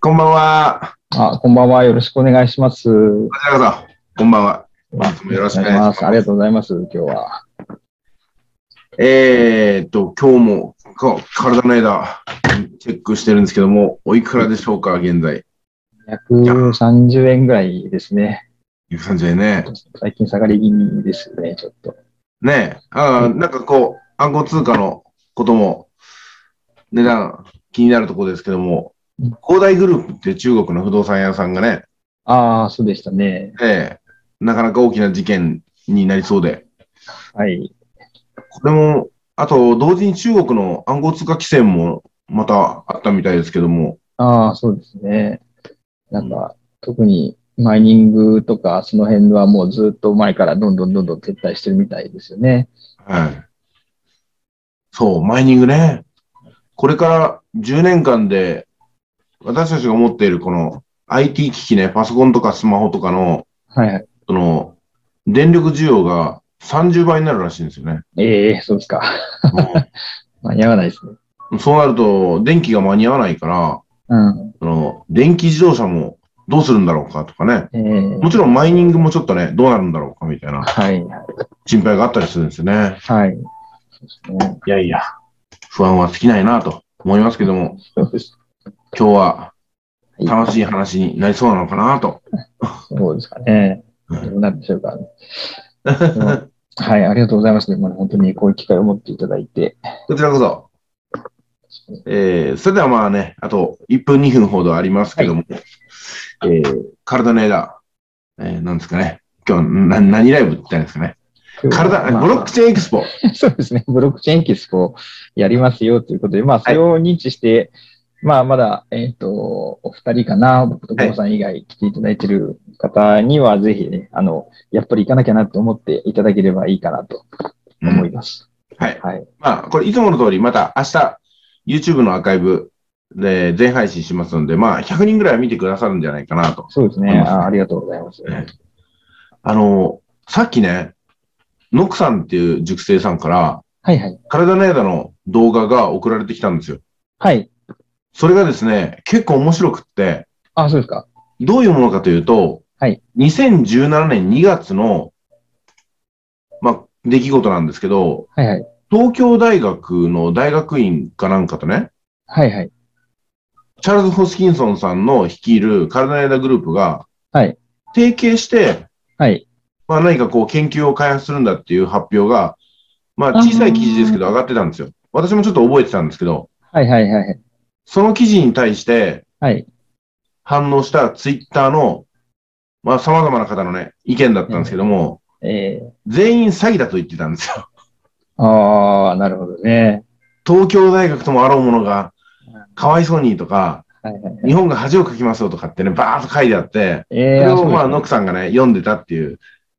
こんばんは。 こんばんは。よろしくお願いします。 こちらこそ、こんばんは。よろしくお願いします。 ありがとうございます。今日は。 今日も体の枝チェックしてるんですけども、おいくらでしょうか、現在。 130円ぐらいですね。 130円ね。 最近下がり気味ですね、ちょっと。 ねえ。なんかこう、暗号通貨のことも値段気になるところですけども、恒大グループって中国の不動産屋さんがね、 そうでしたね。 なかなか大きな事件になりそうで。 はい。 これも、あと、同時に中国の暗号通貨規制もまたあったみたいですけども。 そうですね。なんか、特にマイニングとか、その辺はもうずっと前からどんどん撤退してるみたいですよね。 はい。そう、マイニングね。これから10年間で、私たちが持っているこの IT 機器ね、パソコンとかスマホとかの、その、電力需要が30倍になるらしいんですよね。 そうですか。間に合わないですね。 そうなると、電気が間に合わないから、電気自動車もどうするんだろうかとかね。もちろんマイニングもちょっとね、どうなるんだろうかみたいな、心配があったりするんですよね。 はい。 いやいや、不安は尽きないなと思いますけども、今日は楽しい話になりそうなのかなと。 そうですかね。どうなるでしょうか。はい、ありがとうございます。本当にこういう機会を持っていただいて。 こちらこそ。それではまあね、あと1分2分ほどありますけども、体の枝、なんですかね。今日何ライブって言ったんですかね。ブロックチェーンエキスポ。 そうですね。ブロックチェーンエキスポやりますよということで、それを認知して、まだ、お二人かな、僕と郷さん以外来ていただいている方には、ぜひね、やっぱり行かなきゃなと思っていただければいいかなと思います。 はい。これいつもの通り、また明日、YouTube のアーカイブで全配信しますので、100人ぐらいは見てくださるんじゃないかなと。 そうですね。ありがとうございます。 さっきね、ノクさんっていう塾生さんから、体の枝の動画が送られてきたんですよ。 はい。 それがですね、結構面白くって、 そうですか。 どういうものかというと、2017年2月の、出来事なんですけど、東京大学の大学院かなんかとね、チャールズ・ホスキンソンさんの率いる体の枝グループが、提携して、何かこう研究を開発するんだっていう発表が、小さい記事ですけど上がってたんですよ。私もちょっと覚えてたんですけど、その記事に対して、反応したツイッターの、様々な方のね、意見だったんですけども、全員詐欺だと言ってたんですよ。 なるほどね。 東京大学ともあろうものが、かわいそうにとか、日本が恥をかきますよとかってね、バーッと書いてあって、それをノクさんがね、読んでたっていう。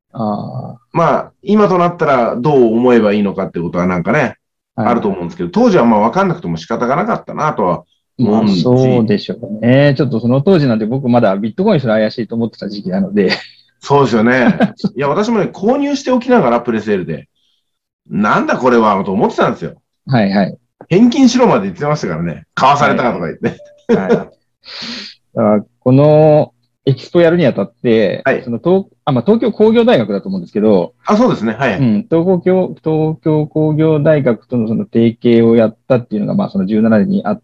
今となったらどう思えばいいのかってことはなんかね、あると思うんですけど、当時は分かんなくても仕方がなかったなとは思うんです。 そうでしょうね。ちょっとその当時なんて僕まだビットコインすら怪しいと思ってた時期なので。 そうですよね。いや、私もね、購入しておきながらプレセールで、なんだこれはと思ってたんですよ。返金しろまで言ってましたからね。買わされたとか言って。 このエキスポやるにあたって、東京工業大学だと思うんですけど、 そうですね。 東京工業大学とのその提携をやったっていうのが、その17年にあって、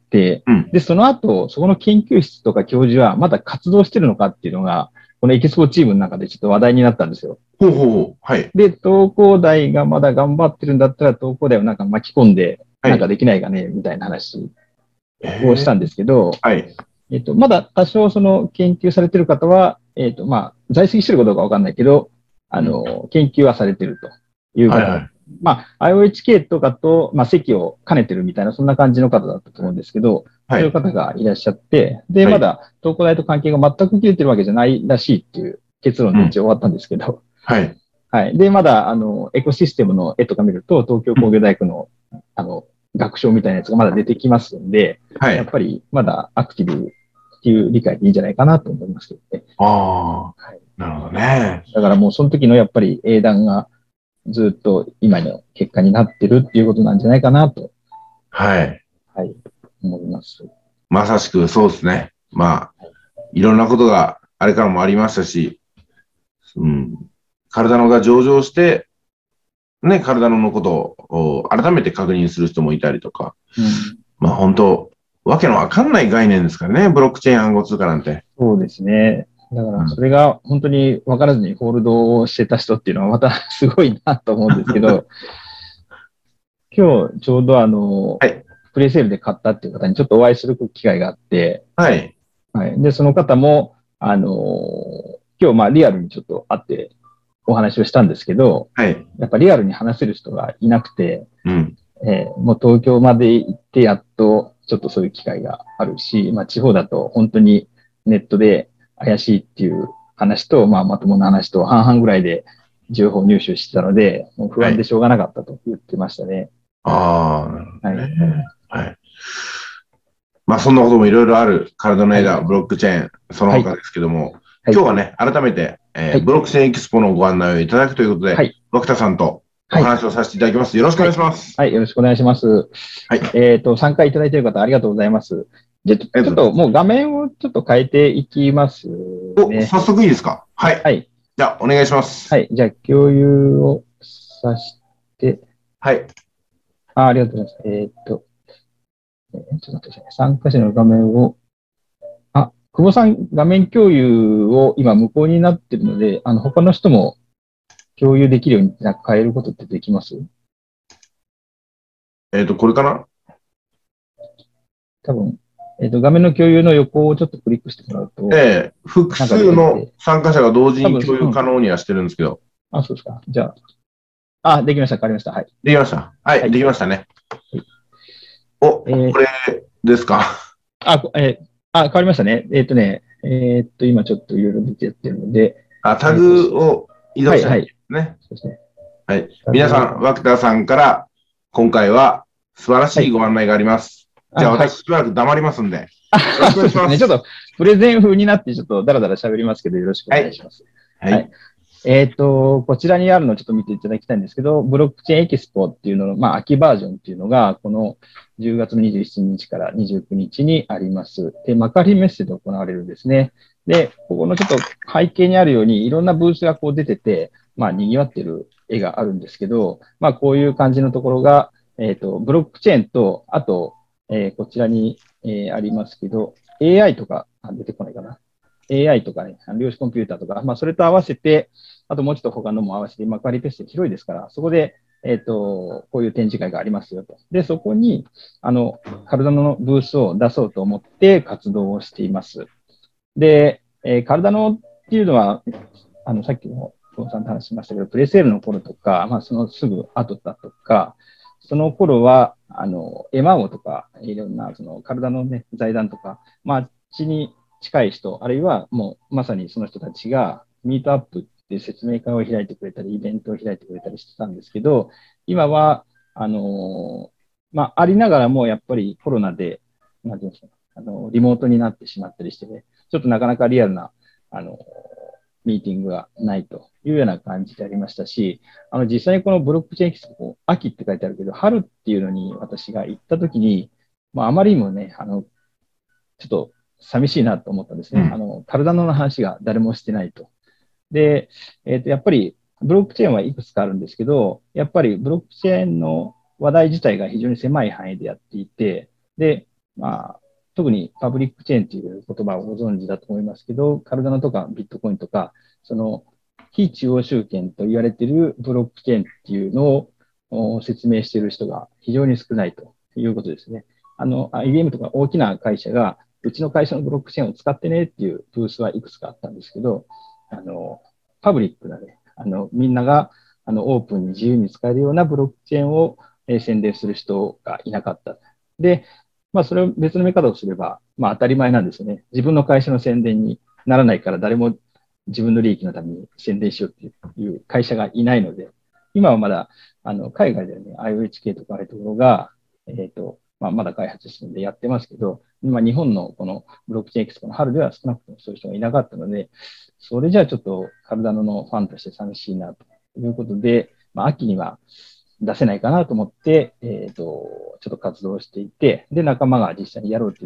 で、その後、そこの研究室とか教授はまだ活動してるのかっていうのが、このエキスポチームの中でちょっと話題になったんですよ。で、東工大がまだ頑張ってるんだったら、東工大をなんか巻き込んで、なんかできないかね、みたいな話をしたんですけど、まだ多少その研究されてる方は、在籍してるかどうかわかんないけど、研究はされてるという方。IOHK とかと、席を兼ねてるみたいな、そんな感じの方だったと思うんですけど、そういう方がいらっしゃって、で、まだ東工大と関係が全く切れてるわけじゃないらしいっていう結論で一応終わったんですけど、で、まだ、エコシステムの絵とか見ると、東京工業大学の、学章みたいなやつがまだ出てきますんで、やっぱりまだアクティブっていう理解でいいんじゃないかなと思いますけどね。 なるほどね。 だからもうその時のやっぱり英断がずっと今の結果になってるっていうことなんじゃないかなと。思います。 まさしくそうですね。 いろんなことがあれからもありましたし、体のが上場して、ね、体のことを改めて確認する人もいたりとか、まあ本当、わけのわかんない概念ですからね、ブロックチェーン暗号通貨なんて。 そうですね。だから、それが本当に分からずにホールドをしてた人っていうのはまたすごいなと思うんですけど、今日ちょうどプレイセールで買ったっていう方にちょっとお会いする機会があって、 はい。 はい。で、その方も、今日まあリアルにちょっと会ってお話をしたんですけど、 はい。 やっぱリアルに話せる人がいなくて、 うん。 もう東京まで行ってやっとちょっとそういう機会があるし、まあ地方だと本当にネットで怪しいっていう話と、まあまともな話と半々ぐらいで情報入手してたので、もう不安でしょうがなかったと言ってましたね。 ああ、なるほどね。はい。まあそんなこともいろいろある体の枝、ブロックチェーン、その他ですけども、今日はね、改めて、ブロックチェーンエキスポのご案内をいただくということで、脇田さんとお話をさせていただきます。よろしくお願いします。 はい、よろしくお願いします。はい。参加いただいている方ありがとうございます。で、ちょっともう画面をちょっと変えていきますね。 早速いいですか？はい。はい。じゃあ、お願いします。 はい。じゃあ、共有をさして。 はい。 ありがとうございます。ちょっと待ってください。参加者の画面を、久保さん、画面共有を今無効になっているので、他の人も共有できるように変えることってできます？ これかな？ 多分、画面の共有の横をちょっとクリックしてもらうと。 複数の参加者が同時に共有可能にはしてるんですけど。 そうですか。じゃあ、できました。変わりました。はい。 できました。はい、できましたね。これですか。 変わりましたね。今ちょっといろいろ出てやってるので。 タグを移動してですね。そうですね。はい。皆さん、脇田さんから今回は素晴らしいご案内があります。じゃあ私しばらく黙りますんで。よろしくお願いします。 ちょっとプレゼン風になってちょっとダラダラ喋りますけど、よろしくお願いします。はい。こちらにあるのをちょっと見ていただきたいんですけど、ブロックチェーンエキスポっていうのの、秋バージョンっていうのが、この10月の27日から29日にあります。で、幕張メッセで行われるんですね。で、ここのちょっと背景にあるように、いろんなブースがこう出てて、賑わってる絵があるんですけど、こういう感じのところが、ブロックチェーンと、あと、こちらに、ありますけど、AI とか、出てこないかな。AI とかね、量子コンピューターとか、それと合わせて、あともうちょっと他のも合わせて、幕張ペッセ広いですから、そこで、こういう展示会がありますよと。で、そこに、体のブースを出そうと思って活動をしています。で、体のっていうのは、さっきも、久保さんと話しましたけど、プレセールの頃とか、そのすぐ後だとか、その頃は、エマオとか、いろんな、その体のね、財団とか、血に近い人、あるいはもうまさにその人たちがミートアップっていう説明会を開いてくれたり、イベントを開いてくれたりしてたんですけど、今は、ありながらもやっぱりコロナで、なんていうんですか、リモートになってしまったりしてね、ちょっとなかなかリアルな、ミーティングがないというような感じでありましたし、実際にこのブロックチェーンエキスポ、秋って書いてあるけど、春っていうのに私が行った時に、あまりにもね、ちょっと寂しいなと思ったんですね。体の話が誰もしてないと。で、やっぱりブロックチェーンはいくつかあるんですけど、やっぱりブロックチェーンの話題自体が非常に狭い範囲でやっていて、で、特にパブリックチェーンという言葉をご存知だと思いますけど、カルダノとかビットコインとか、その非中央集権と言われているブロックチェーンっていうのを説明している人が非常に少ないということですね。IBM とか大きな会社が、うちの会社のブロックチェーンを使ってねっていうブースはいくつかあったんですけど、パブリックなね、みんながオープンに自由に使えるようなブロックチェーンを宣伝する人がいなかった。で、それを別の見方をすれば、当たり前なんですよね。自分の会社の宣伝にならないから誰も自分の利益のために宣伝しようっていう会社がいないので、今はまだ、海外ではね、IOHK とかああいうところが、まだ開発してるんでやってますけど、今日本のこのブロックチェーンエキスポの春では少なくともそういう人がいなかったので、それじゃあちょっとカルダノのファンとして寂しいなということで、秋には出せないかなと思って、ちょっと活動していて、で、仲間が実際にやろうって言ってる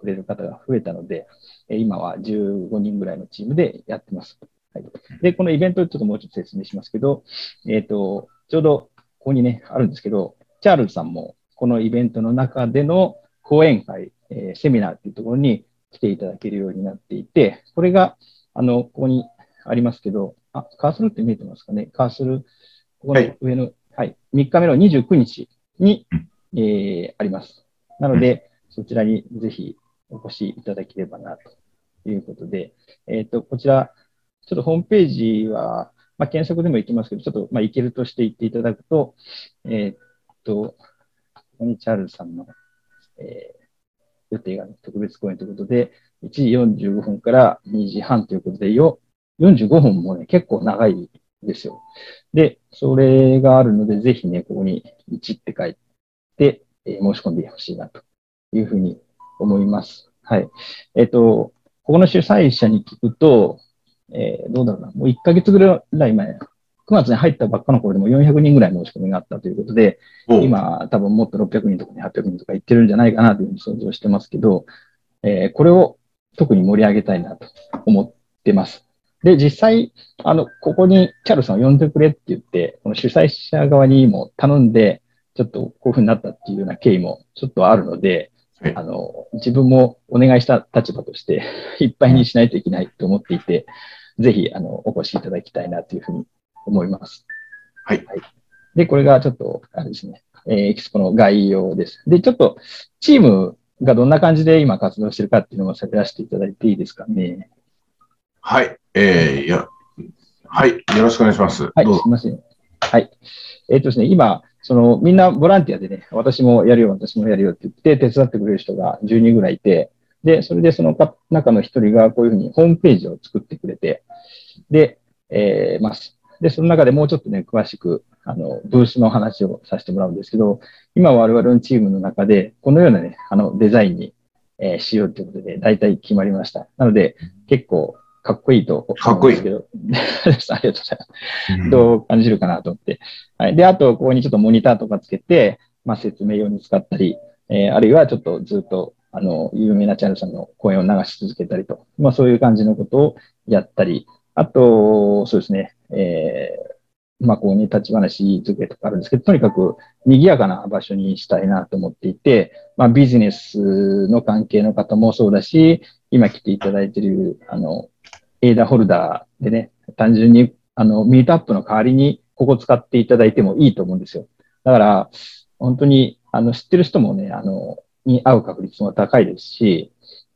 くれる方が増えたので、今は15人ぐらいのチームでやってます。はい、で、このイベント、ちょっともうちょっと説明しますけど、ちょうどここにね、あるんですけど、チャールズさんもこのイベントの中での講演会、セミナーっていうところに来ていただけるようになっていて、これが、ここにありますけど、カーソルって見えてますかね。カーソル、ここの上の、はい、3日目の29日に、あります。なので、そちらにぜひお越しいただければな、ということで、こちら、ちょっとホームページは、検索でもいきますけど、ちょっと、いけるとして言っていただくと、ここにチャールズさんの、予定が特別公演ということで、1時45分から2時半ということで、45分もね、結構長いですよ。で、それがあるので、ぜひね、ここに1って書いて、申し込んでほしいなというふうに思います。はい。ここの主催者に聞くと、どうだろうな、もう1ヶ月ぐらい前、9月に入ったばっかの頃でも400人ぐらい申し込みがあったということで、今多分もっと600人とか800人とか言ってるんじゃないかなというふうに想像してますけど、これを特に盛り上げたいなと思ってます。で、実際、ここにチャールさんを呼んでくれって言って、この主催者側にも頼んで、ちょっとこういうふうになったっていうような経緯もちょっとあるので、自分もお願いした立場としていっぱいにしないといけないと思っていて、ぜひ、お越しいただきたいなというふうに思います。 はい。 で、これがちょっと、あれですね、エキスポの概要です。で、ちょっと、チームがどんな感じで今活動してるかっていうのを喋らせていただいていいですかね。 はい。はい。よろしくお願いします。 はい、すみません。はい。ですね、今、みんなボランティアでね、私もやるよって言って手伝ってくれる人が10人ぐらいいて、で、それでその中の一人がこういうふうにホームページを作ってくれて、で、ます。で、その中でもうちょっとね、詳しく、ブースの話をさせてもらうんですけど、今我々のチームの中で、このようなね、デザインに、しようということで、大体決まりました。なので、結構、かっこいいと思うんですけど、ありがとうございます。どう感じるかなと思って。はい。で、あと、ここにちょっとモニターとかつけて、説明用に使ったり、あるいはちょっとずっと、有名なチャンネルさんの講演を流し続けたりと、そういう感じのことをやったり、あと、そうですね、ここに立ち話机とかあるんですけど、とにかく賑やかな場所にしたいなと思っていて、ビジネスの関係の方もそうだし、今来ていただいている、エーダホルダーでね、単純に、ミートアップの代わりに、ここ使っていただいてもいいと思うんですよ。だから、本当に、知ってる人もね、に会う確率も高いですし、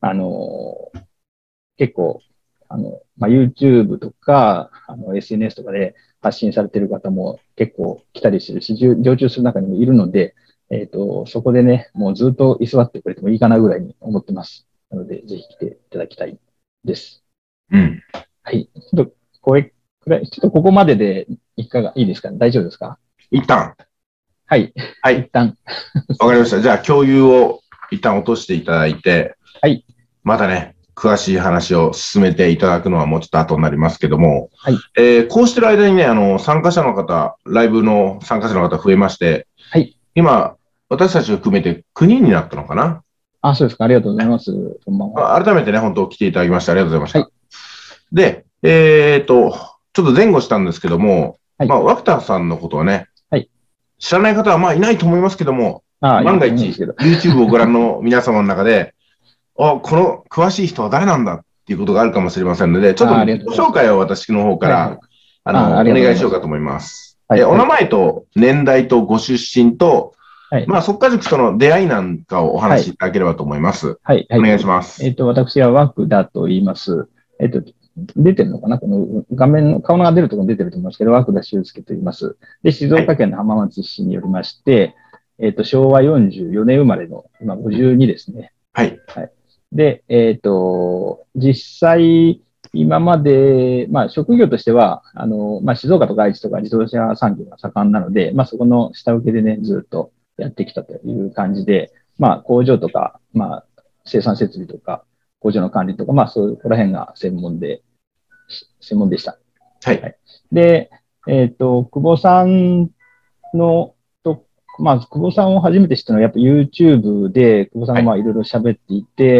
結構、YouTube とか、SNS とかで発信されている方も結構来たりするし、常駐する中にもいるので、そこでね、もうずっと居座ってくれてもいいかなぐらいに思ってます。なので、ぜひ来ていただきたいです。 うん。 はい。ちょっと、これくらい、ちょっとここまででいかがいいですかね。大丈夫ですか？ 一旦。 はい。 はい。 一旦。 わかりました。じゃあ、共有を一旦落としていただいて、 はい。 またね、詳しい話を進めていただくのはもうちょっと後になりますけども、 はい。 こうしてる間にね、参加者の方、ライブの参加者の方増えまして、 はい。 今、私たちを含めて9人になったのかな？ そうですか。ありがとうございます。こんばんは。 改めてね、本当来ていただきましてありがとうございました。はい、で、ちょっと前後したんですけども、はい、ワクターさんのことはね、はい、知らない方はいないと思いますけども、万が一、YouTube をご覧の皆様の中で、この詳しい人は誰なんだっていうことがあるかもしれませんので、ちょっとご紹介を私の方から、お願いしようかと思います。はい、お名前と年代とご出身と、はい、速稼塾との出会いなんかをお話しいただければと思います。はい。お願いします。 私はワクダと言います。出てるのかなこの画面の顔が出るところに出てると思いますけど、ワクダ修介と言います。で、静岡県の浜松市によりまして、昭和44年生まれの、今52ですね。はい。はい。で、実際、今まで、職業としては、静岡とか愛知とか自動車産業が盛んなので、そこの下請けでね、ずっとやってきたという感じで、工場とか、生産設備とか、工場の管理とか、そうこら辺が専門でした。はい。はい、で、久保さんの、久保さんを初めて知ったのは、やっぱ YouTube で、久保さんがいろいろ喋っていて、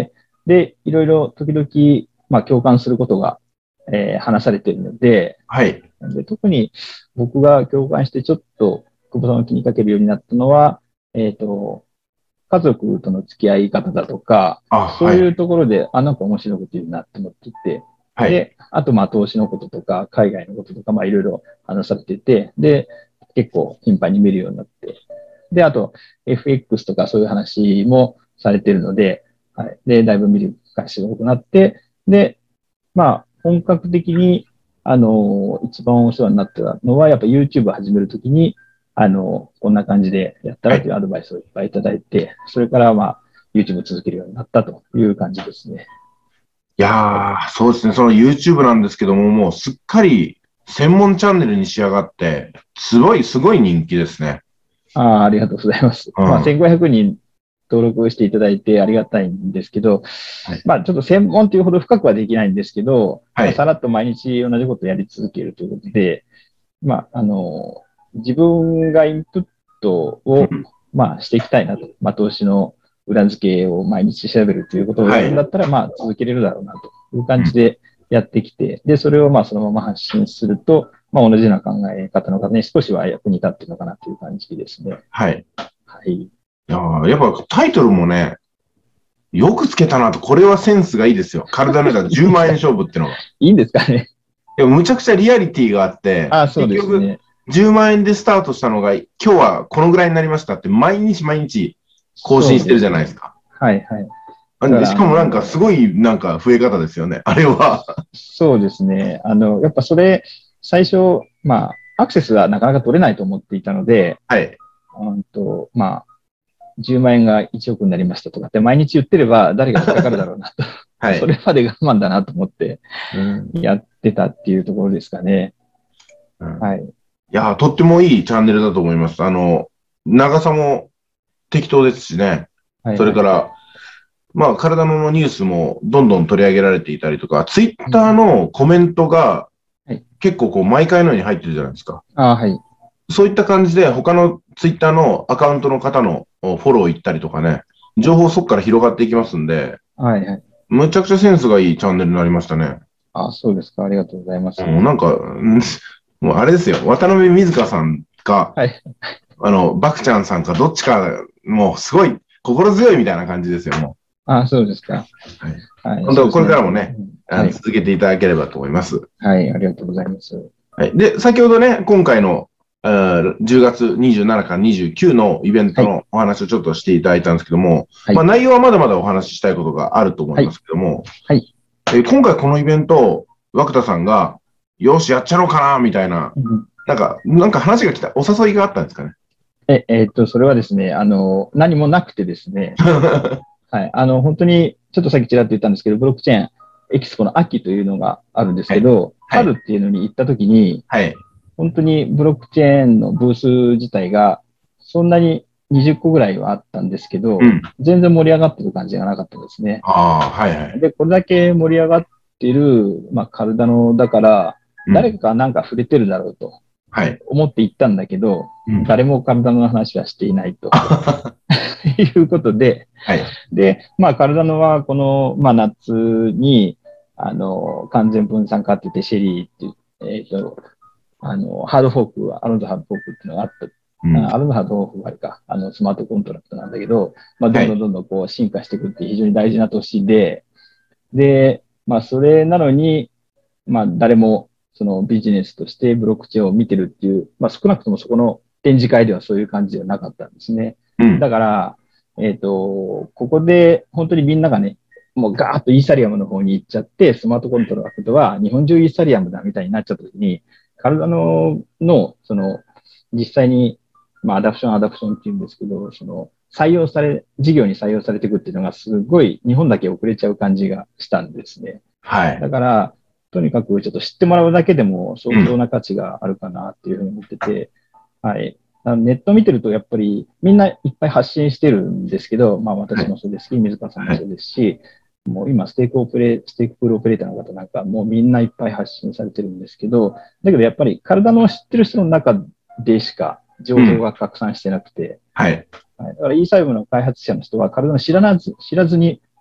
で、いろいろ時々、まあ、共感することが、話されているので、 はい。 で、特に僕が共感してちょっと久保さんを気にかけるようになったのは、家族との付き合い方だとか、そういうところで、なんか面白いこと言うなって思っていて、はい、で、あと、まあ、投資のこととか、海外のこととか、まあ、いろいろ話されてて、で、結構頻繁に見るようになって、で、あと、FX とかそういう話もされてるので、はい。で、だいぶ見る回数が多くなって、で、まあ、本格的に、一番お世話になったのは、やっぱ YouTube を始めるときに、こんな感じでやったらというアドバイスをいっぱいいただいて、それからまあ、YouTube を続けるようになったという感じですね。 いやー、そうですね。その YouTube なんですけども、もうすっかり専門チャンネルに仕上がって、すごい人気ですね。 ありがとうございます。まあ、1500人登録していただいてありがたいんですけど、まあ、ちょっと専門というほど深くはできないんですけど、まあ、さらっと毎日同じことをやり続けるということで、まあ、自分がインプットを、まあ、していきたいなと。まあ、投資の裏付けを毎日調べるということをやるんだったら、まあ、続けれるだろうなという感じでやってきて、で、それをまあ、そのまま発信すると、まあ、同じような考え方の方に少しは役に立ってるのかなという感じですね。 はい。はい。やっぱタイトルもね、よくつけたなと、これはセンスがいいですよ。体の中10万円勝負ってのが。 いいんですかね。 いや、むちゃくちゃリアリティがあって、 そうですね。 結局10万円でスタートしたのが、今日はこのぐらいになりましたって毎日更新してるじゃないですか。 はいはい。 しかもなんかすごいなんか増え方ですよね、あれは。 そうですね。やっぱそれ、最初、まあ、アクセスがなかなか取れないと思っていたので、 はい。 まあ、10万円が1億になりましたとかって毎日言ってれば誰が引っかかるだろうなと。はい。それまで我慢だなと思ってやってたっていうところですかね。はい。いや、とってもいいチャンネルだと思います。長さも適当ですしね。はい、それから、まあ、体のニュースもどんどん取り上げられていたりとか、ツイッターのコメントが結構こう毎回のように入ってるじゃないですか。 はい。 そういった感じで他のツイッターのアカウントの方のフォロー行ったりとかね、情報そこから広がっていきますんで、 はいはい。 むちゃくちゃセンスがいいチャンネルになりましたね。 そうですか。ありがとうございます。 なんか、もうあれですよ。渡辺瑞香さんか、はい、バクちゃんさんか、どっちか、もうすごい心強いみたいな感じですよ、もう。そうですか。 はい。本当、これからもね、続けていただければと思います。 はい、ありがとうございます。 はい。で、先ほどね、今回の10月27から29のイベントのお話をちょっとしていただいたんですけども、はい、まあ内容はまだまだお話ししたいことがあると思いますけども、はいはい、今回このイベント、涌田さんが、よし、やっちゃろうかな、みたいな、なんか話が来た、お誘いがあったんですかね。 それはですね、何もなくてですね、はい、本当に、ちょっとさっきちらっと言ったんですけど、ブロックチェーンエキスポの秋というのがあるんですけど、はい、春っていうのに行った時に、はい、本当にブロックチェーンのブース自体が、そんなに20個ぐらいはあったんですけど、全然盛り上がってる感じがなかったですね。 はいはい。 で、これだけ盛り上がってる、まあ、カルダノだから、誰かなんか触れてるだろうと、思って行ったんだけど、誰もカルダノの話はしていないと。いうことで、で、まあ、カルダノはこの、まあ、夏に、完全分散化って言って、シェリーっていう、ハードフォークは、アロンドハードフォークっていうのがあった。アロンドハードフォークはあれか、スマートコントラクトなんだけど、まあ、どんどんこう進化していくって非常に大事な年で、で、まあ、それなのに、まあ、誰も、そのビジネスとしてブロックチェーンを見てるっていう、まあ、少なくともそこの展示会ではそういう感じではなかったんですね。だから、ここで本当にみんながね、もうガーッとイーサリアムの方に行っちゃって、スマートコントラクトは日本中イーサリアムだみたいになっちゃった時に、カルダノの、実際に、まあ、アダプションっていうんですけど、事業に採用されていくっていうのがすごい日本だけ遅れちゃう感じがしたんですね。はい。だから、とにかくちょっと知ってもらうだけでも相当な価値があるかなっていうふうに思ってて、はい。ネット見てるとやっぱりみんないっぱい発信してるんですけど、まあ私もそうですし、水川さんもそうですし、もう今ステークプールオペレーターの方なんかもうみんないっぱい発信されてるんですけど、だけどやっぱり体の知ってる人の中でしか情報が拡散してなくて、はい。だからイーサイブの開発者の人は体の知らずに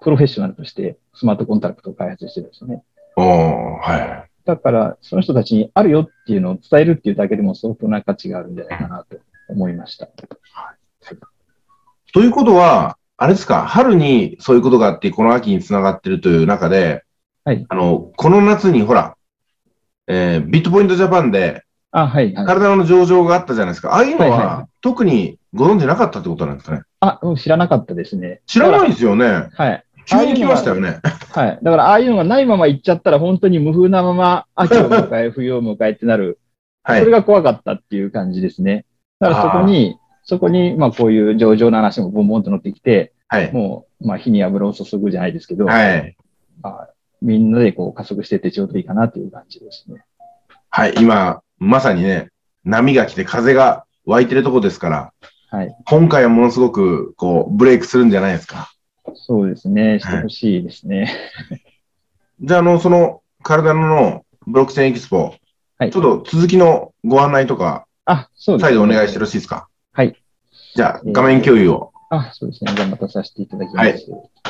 プロフェッショナルとしてスマートコントラクトを開発してるんですよね。 はい。 だから、その人たちにあるよっていうのを伝えるっていうだけでも相当な価値があるんじゃないかなと思いました。 ということは、あれですか、春にそういうことがあって、この秋につながってるという中で、はい、この夏にほら、ビットポイントジャパンで、はいはい、体の上場があったじゃないですか。ああいうのは、特にご存知なかったってことなんですかね。 知らなかったですね。 知らないですよね。 はい。 急に来ましたよね。 はい。だから、ああいうのがないまま行っちゃったら、本当に無風なまま、秋を迎え、冬を迎えってなる。はい。それが怖かったっていう感じですね。だからそこに、まあ、こういう上場の話もボンボンと乗ってきて、はい。もう、まあ、火に油を注ぐじゃないですけど、はい。まあ、みんなでこう加速していってちょうどいいかなという感じですね。 はい。今、まさにね、波が来て風が湧いてるとこですから、はい。今回はものすごく、こう、ブレイクするんじゃないですか。 そうですね。してほしいですね。 はい、じゃあ、その、体のブロックチェーンエキスポ、はい、ちょっと続きのご案内とか、そうですね。再度お願いしてよろしいですか。 はい。 じゃあ、画面共有を。 そうですね。じゃあ、またさせていただきます。はい。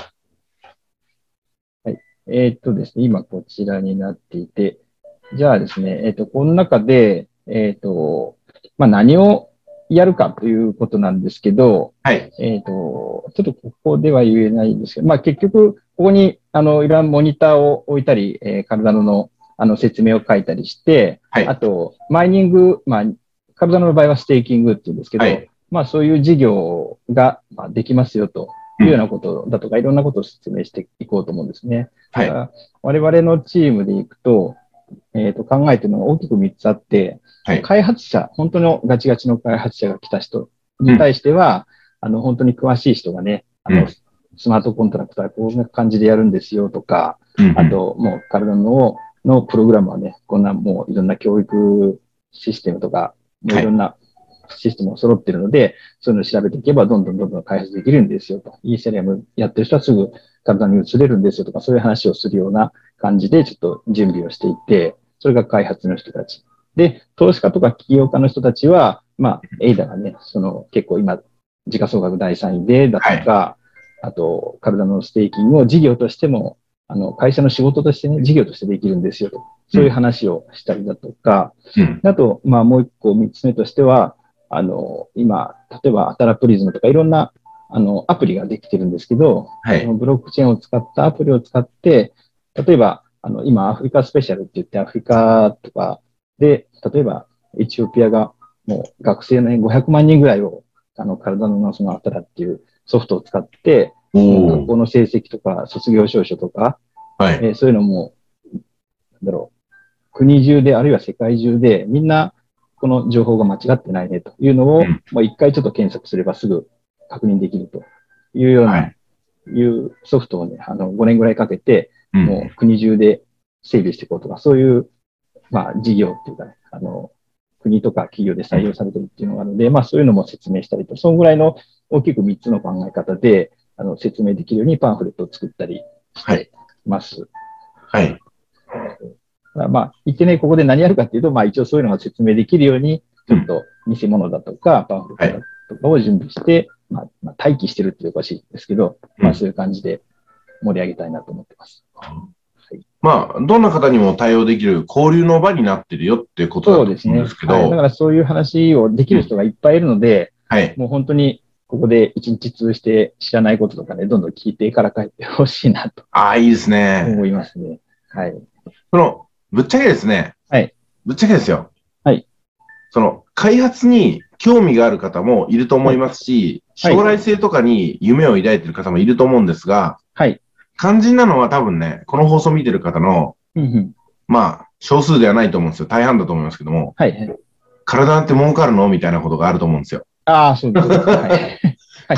はい。ですね、今こちらになっていて、じゃあですね、この中で、まあ、何をやるかということなんですけど、はい。ちょっとここでは言えないんですけど、まあ、結局、ここに、いろんなモニターを置いたり、体の、説明を書いたりして、はい。あと、マイニング、まあ、体の場合はステーキングっていうんですけど、はい。まあ、そういう事業が、まあ、できますよというようなことだとか、いろんなことを説明していこうと思うんですね。はい。だから我々のチームでいくと、考えているのが大きく3つあって、はい、開発者、本当のガチガチの開発者が来た人に対しては、本当に詳しい人がね、スマートコントラクターこんな感じでやるんですよとか、あと、もう体のプログラムはね、こんなもういろんな教育システムとか、もういろんなシステムを揃っているので、そういうのを調べていけばどんどん開発できるんですよと。イーサリアムやってる人はすぐ体に移れるんですよとか、そういう話をするような感じでちょっと準備をしていて、それが開発の人たち。で、投資家とか起業家の人たちは、まあ、エイダがね、結構今、時価総額第3位で、だとか、はい、あと、体のステーキングを事業としても、会社の仕事としてね、事業としてできるんですよと。そういう話をしたりだとか、あと、まあ、もう一個、三つ目としては、今、例えば、アタラプリズムとかいろんな、アプリができてるんですけど、はい、ブロックチェーンを使ったアプリを使って、例えば、今、アフリカスペシャルって言って、アフリカとかで、例えば、エチオピアが、もう学生の、ね、500万人ぐらいを、体のそのアタラっていうソフトを使って、学校の成績とか、卒業証書とか、はい、そういうのも、なんだろう、国中で、あるいは世界中で、みんな、この情報が間違ってないねというのを、もう一回ちょっと検索すればすぐ確認できるというような、はい、いうソフトをね、5年ぐらいかけて、もう国中で整備していこうとか、そういう、まあ、事業っていうかね、国とか企業で採用されてるっていうのがあるので、まあ、そういうのも説明したりと、そのぐらいの大きく3つの考え方で、説明できるようにパンフレットを作ったりしてます。はい。まあ、言ってね、ここで何やるかっていうと、まあ、一応そういうのが説明できるように、ちょっと偽物だとか、パンフレットだとかを準備して、まあ、待機してるっておかしいですけど、まあ、そういう感じで盛り上げたいなと思ってます。 まあ、どんな方にも対応できる交流の場になってるよっていうことだと思うんですけど。 はい、だからそういう話をできる人がいっぱいいるので、はい、もう本当にここで一日通して知らないこととかね、どんどん聞いてから帰ってほしいなと。 いいですね。 思いますね。はい。 ぶっちゃけですね。 はい。 ぶっちゃけですよ。 はい。 開発に興味がある方もいると思いますし、はい、将来性とかに夢を抱いている方もいると思うんですが、はい。肝心なのは多分ね、この放送を見てる方の、まあ、少数ではないと思うんですよ。大半だと思いますけども、はい。体なんて儲かるのみたいなことがあると思うんですよ。 そうです。はい。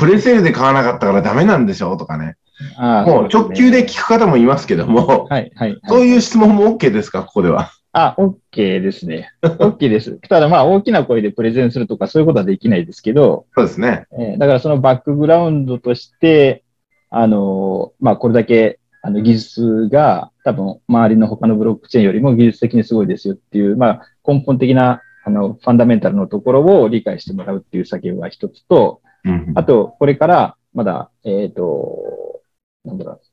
プレセールで買わなかったからダメなんでしょとかね。もう直球で聞く方もいますけども、はい。そういう質問も OK ですか、ここでは。 OK ですね。OK です。ただまあ大きな声でプレゼンするとかそういうことはできないですけど、 そうですね。 だからそのバックグラウンドとして、まあこれだけ技術が多分周りの他のブロックチェーンよりも技術的にすごいですよっていう、まあ根本的なファンダメンタルのところを理解してもらうっていう作業が一つと、あとこれからまだ、なんだろう、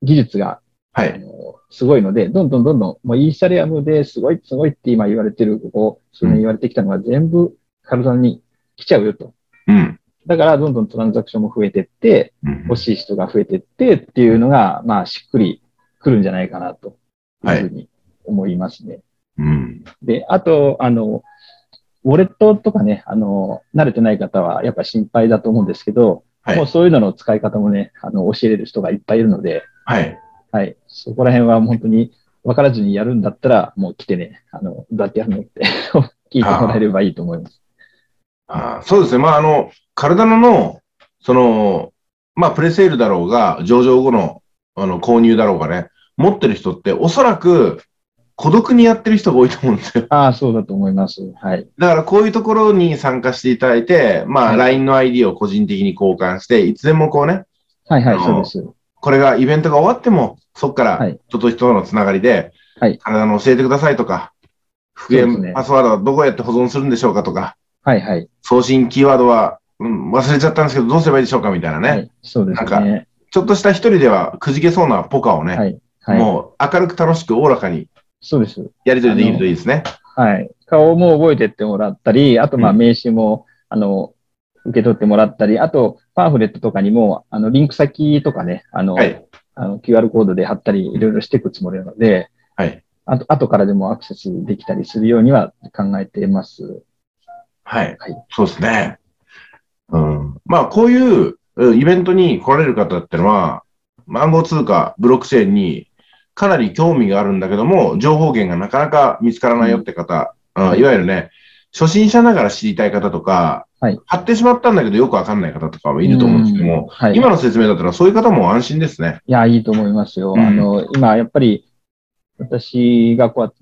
技術が、 はい。 すごいので、どんどん、もうイーサリアムですごいって今言われてる、ここ、数年言われてきたのが全部カルダノに来ちゃうよと。 うん。 だから、どんどんトランザクションも増えてって、欲しい人が増えてってっていうのが、まあ、しっくりくるんじゃないかなというふうに思いますね。 うん。 で、あと、ウォレットとかね、慣れてない方はやっぱ心配だと思うんですけど、もうそういうのの使い方もね、教えれる人がいっぱいいるので、はい。そこら辺は本当に分からずにやるんだったら、もう来てね、どうやってやるのって聞いてもらえればいいと思います。 そうですね。まあ、カルダノの、まあ、プレセールだろうが、上場後の、購入だろうがね、持ってる人って、おそらく、孤独にやってる人が多いと思うんですよ。 そうだと思います。はい。 だからこういうところに参加していただいて、まあ、LINE の ID を個人的に交換して、いつでもこうね、 そうです。 これがイベントが終わっても、そこから人と人とのつながりで、体の教えてくださいとか、復元パスワードはどうやって保存するんでしょうかとか、送信キーワードは、忘れちゃったんですけど、どうすればいいでしょうかみたいなね。 そうですね。 なんか、ちょっとした一人ではくじけそうなポカをね、もう明るく楽しくおおらかに、 そうです。 やりとりできるといいですね。 顔も覚えてってもらったり、あと、まあ、名刺も、受け取ってもらったり、あと、パンフレットとかにも、リンク先とかね、QR コードで貼ったり、いろいろしていくつもりなので、後からでもアクセスできたりするようには考えています。 そうですね。まあ、こういうイベントに来られる方ってのは、暗号通貨、ブロックチェーンにかなり興味があるんだけども、情報源がなかなか見つからないよって方、いわゆるね、初心者ながら知りたい方とか、貼ってしまったんだけどよくわかんない方とかもいると思うんですけども、今の説明だったらそういう方も安心ですね。 いや、いいと思いますよ。今、やっぱり、私がこうやって、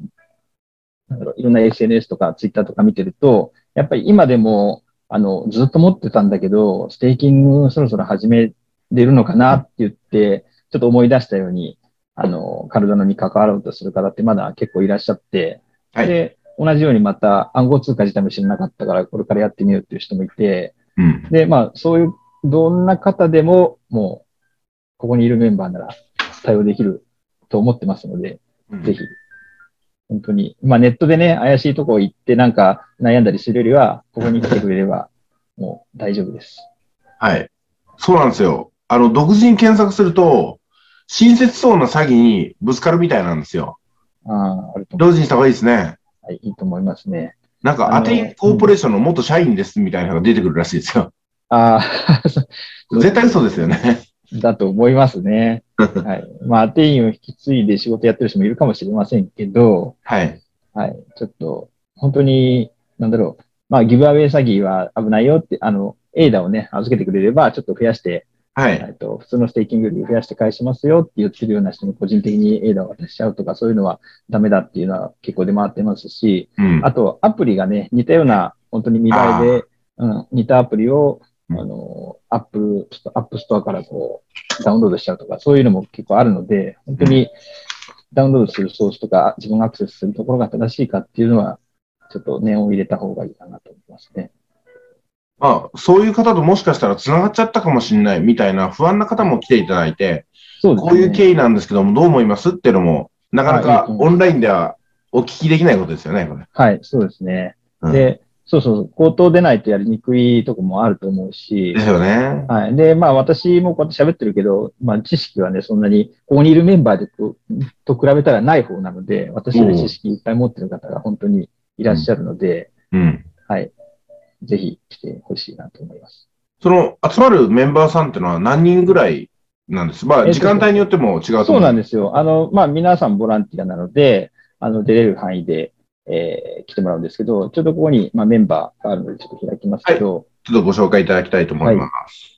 いろんな SNS とか Twitter とか見てると、やっぱり今でも、ずっと持ってたんだけど、ステーキングそろそろ始めれるのかなって言って、ちょっと思い出したように、カルダノに関わろうとする方ってまだ結構いらっしゃって、で、同じようにまた暗号通貨自体も知らなかったから、これからやってみようっていう人もいて、で、まあ、そういう、どんな方でも、もう、ここにいるメンバーなら対応できると思ってますので、ぜひ、本当に、まあネットでね、怪しいとこ行ってなんか悩んだりするよりは、ここに来てくれれば、もう大丈夫です。 そうなんですよ。独自に検索すると、親切そうな詐欺にぶつかるみたいなんですよ。同時にした方がいいですね。 いいと思いますね。 なんか、アテインコーポレーションの元社員ですみたいなのが出てくるらしいですよ。絶対嘘ですよね。 だと思いますね。まあ、アテインを引き継いで仕事やってる人もいるかもしれませんけど、ちょっと、本当に、なんだろう。まあ、ギブアウェイ詐欺は危ないよって、エイダをね、預けてくれれば、ちょっと増やして、普通のステーキングより増やして返しますよって言ってるような人に個人的にエイダを渡しちゃうとか、そういうのはダメだっていうのは結構出回ってますし、あと、アプリがね、似たような、本当に未来で、似たアプリを、アップストアからこう、ダウンロードしちゃうとか、そういうのも結構あるので、本当にダウンロードするソースとか、自分がアクセスするところが正しいかっていうのは、ちょっと念を入れた方がいいかなと思いますね。 まあ、そういう方ともしかしたら繋がっちゃったかもしれないみたいな不安な方も来ていただいて、こういう経緯なんですけども、どう思いますっていうのも、なかなかオンラインではお聞きできないことですよね、これ。 そうですね。で、口頭でないとやりにくいとこもあると思うし。 ですよね。 で、まあ私もこうやって喋ってるけど、まあ知識はね、そんなに、ここにいるメンバーと比べたらない方なので、私より知識いっぱい持ってる方が本当にいらっしゃるので、ぜひ来てほしいなと思います。 その集まるメンバーさんっていうのは何人ぐらいなんですか？まあ時間帯によっても違うと思う。 そうなんですよ。まあ皆さんボランティアなので、出れる範囲で、来てもらうんですけど、ちょっとここに、まあ、メンバーがあるので、ちょっと開きますけど、 ちょっとご紹介いただきたいと思います。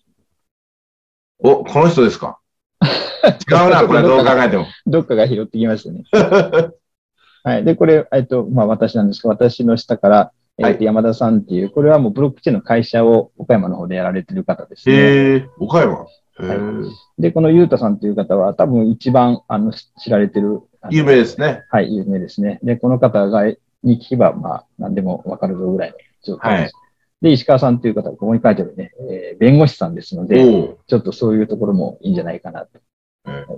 お、この人ですか？違うな、これどう考えても。 どっかが拾ってきましたね。で、これ、まあ、私なんですけど、私の下から、山田さんっていう、これはもうブロックチェーンの会社を岡山の方でやられてる方ですね。 岡山。 で、このゆうたさんという方は、多分一番、知られてる。 有名ですね。 有名ですね。で、この方に聞けば、まあ、何でもわかるぞぐらいの状態です。で、石川さんという方は、ここに書いてあるね、弁護士さんですので、ちょっとそういうところもいいんじゃないかなと。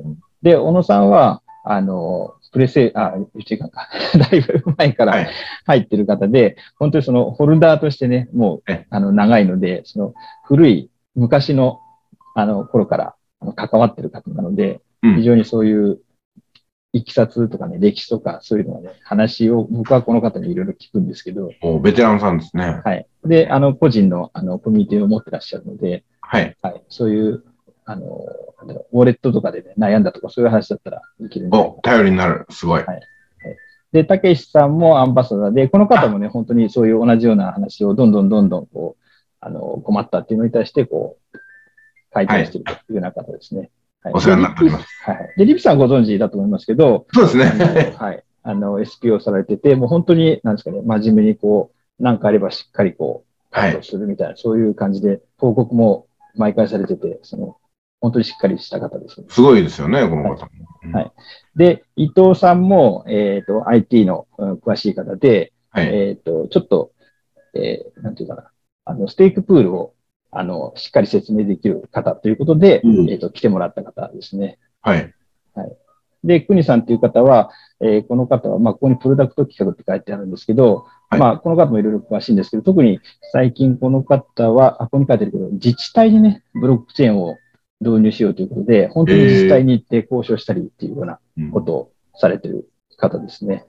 で、小野さんは、プレセ、あ、1時間か。だいぶ前から入ってる方で、本当にそのホルダーとしてね、もう、長いので、その古い昔の、頃から関わってる方なので、非常にそういういきさつとかね、歴史とかそういうのはね、話を僕はこの方にいろいろ聞くんですけど。 ベテランさんですね。 はい。で、個人の、コミュニティを持ってらっしゃるので、 はい。 はい。そういう、ウォレットとかでね、悩んだとかそういう話だったらできるんで。 頼りになる。すごい。 はい。で、たけしさんもアンバサダーで、この方もね、本当にそういう同じような話をどんどんこう、困ったっていうのに対して、こう、回答しているというような方ですね。 はい、お世話になっております。 はい。で、リピさんご存知だと思いますけど、 そうですね。 はい。SP をされてて、もう本当に、なんですかね、真面目にこう、なんかあればしっかりこう、活動するみたいな、そういう感じで、報告も毎回されてて、本当にしっかりした方ですね。 すごいですよね、この方。 はい。で、伊藤さんも、IT の、詳しい方で、はい、ちょっと、なんていうかな、ステークプールを、しっかり説明できる方ということで、来てもらった方ですね。 はい。 はい。で、国さんという方は、この方は、ここにプロダクト企画って書いてあるんですけど、はい、この方もいろいろ詳しいんですけど、特に最近この方は、ここに書いてあるけど、自治体にね、ブロックチェーンを導入しようということで、本当に自治体に行って交渉したりっていうようなことをされている方ですね。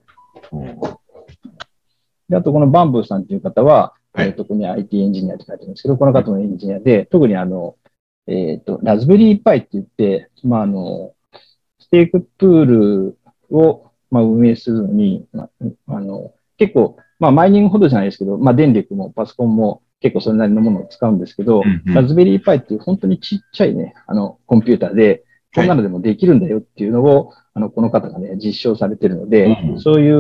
で、あとこのバンブーさんという方は、特に IT エンジニアって書いてあるんですけど、この方もエンジニアで、特にラズベリーパイって言って、ステークプールを、運営するのに、結構、マイニングほどじゃないですけど、電力もパソコンも結構それなりのものを使うんですけど、ラズベリーパイっていう本当にちっちゃいね、コンピューターで、こんなのでもできるんだよっていうのを、この方がね、実証されてるので、そういう、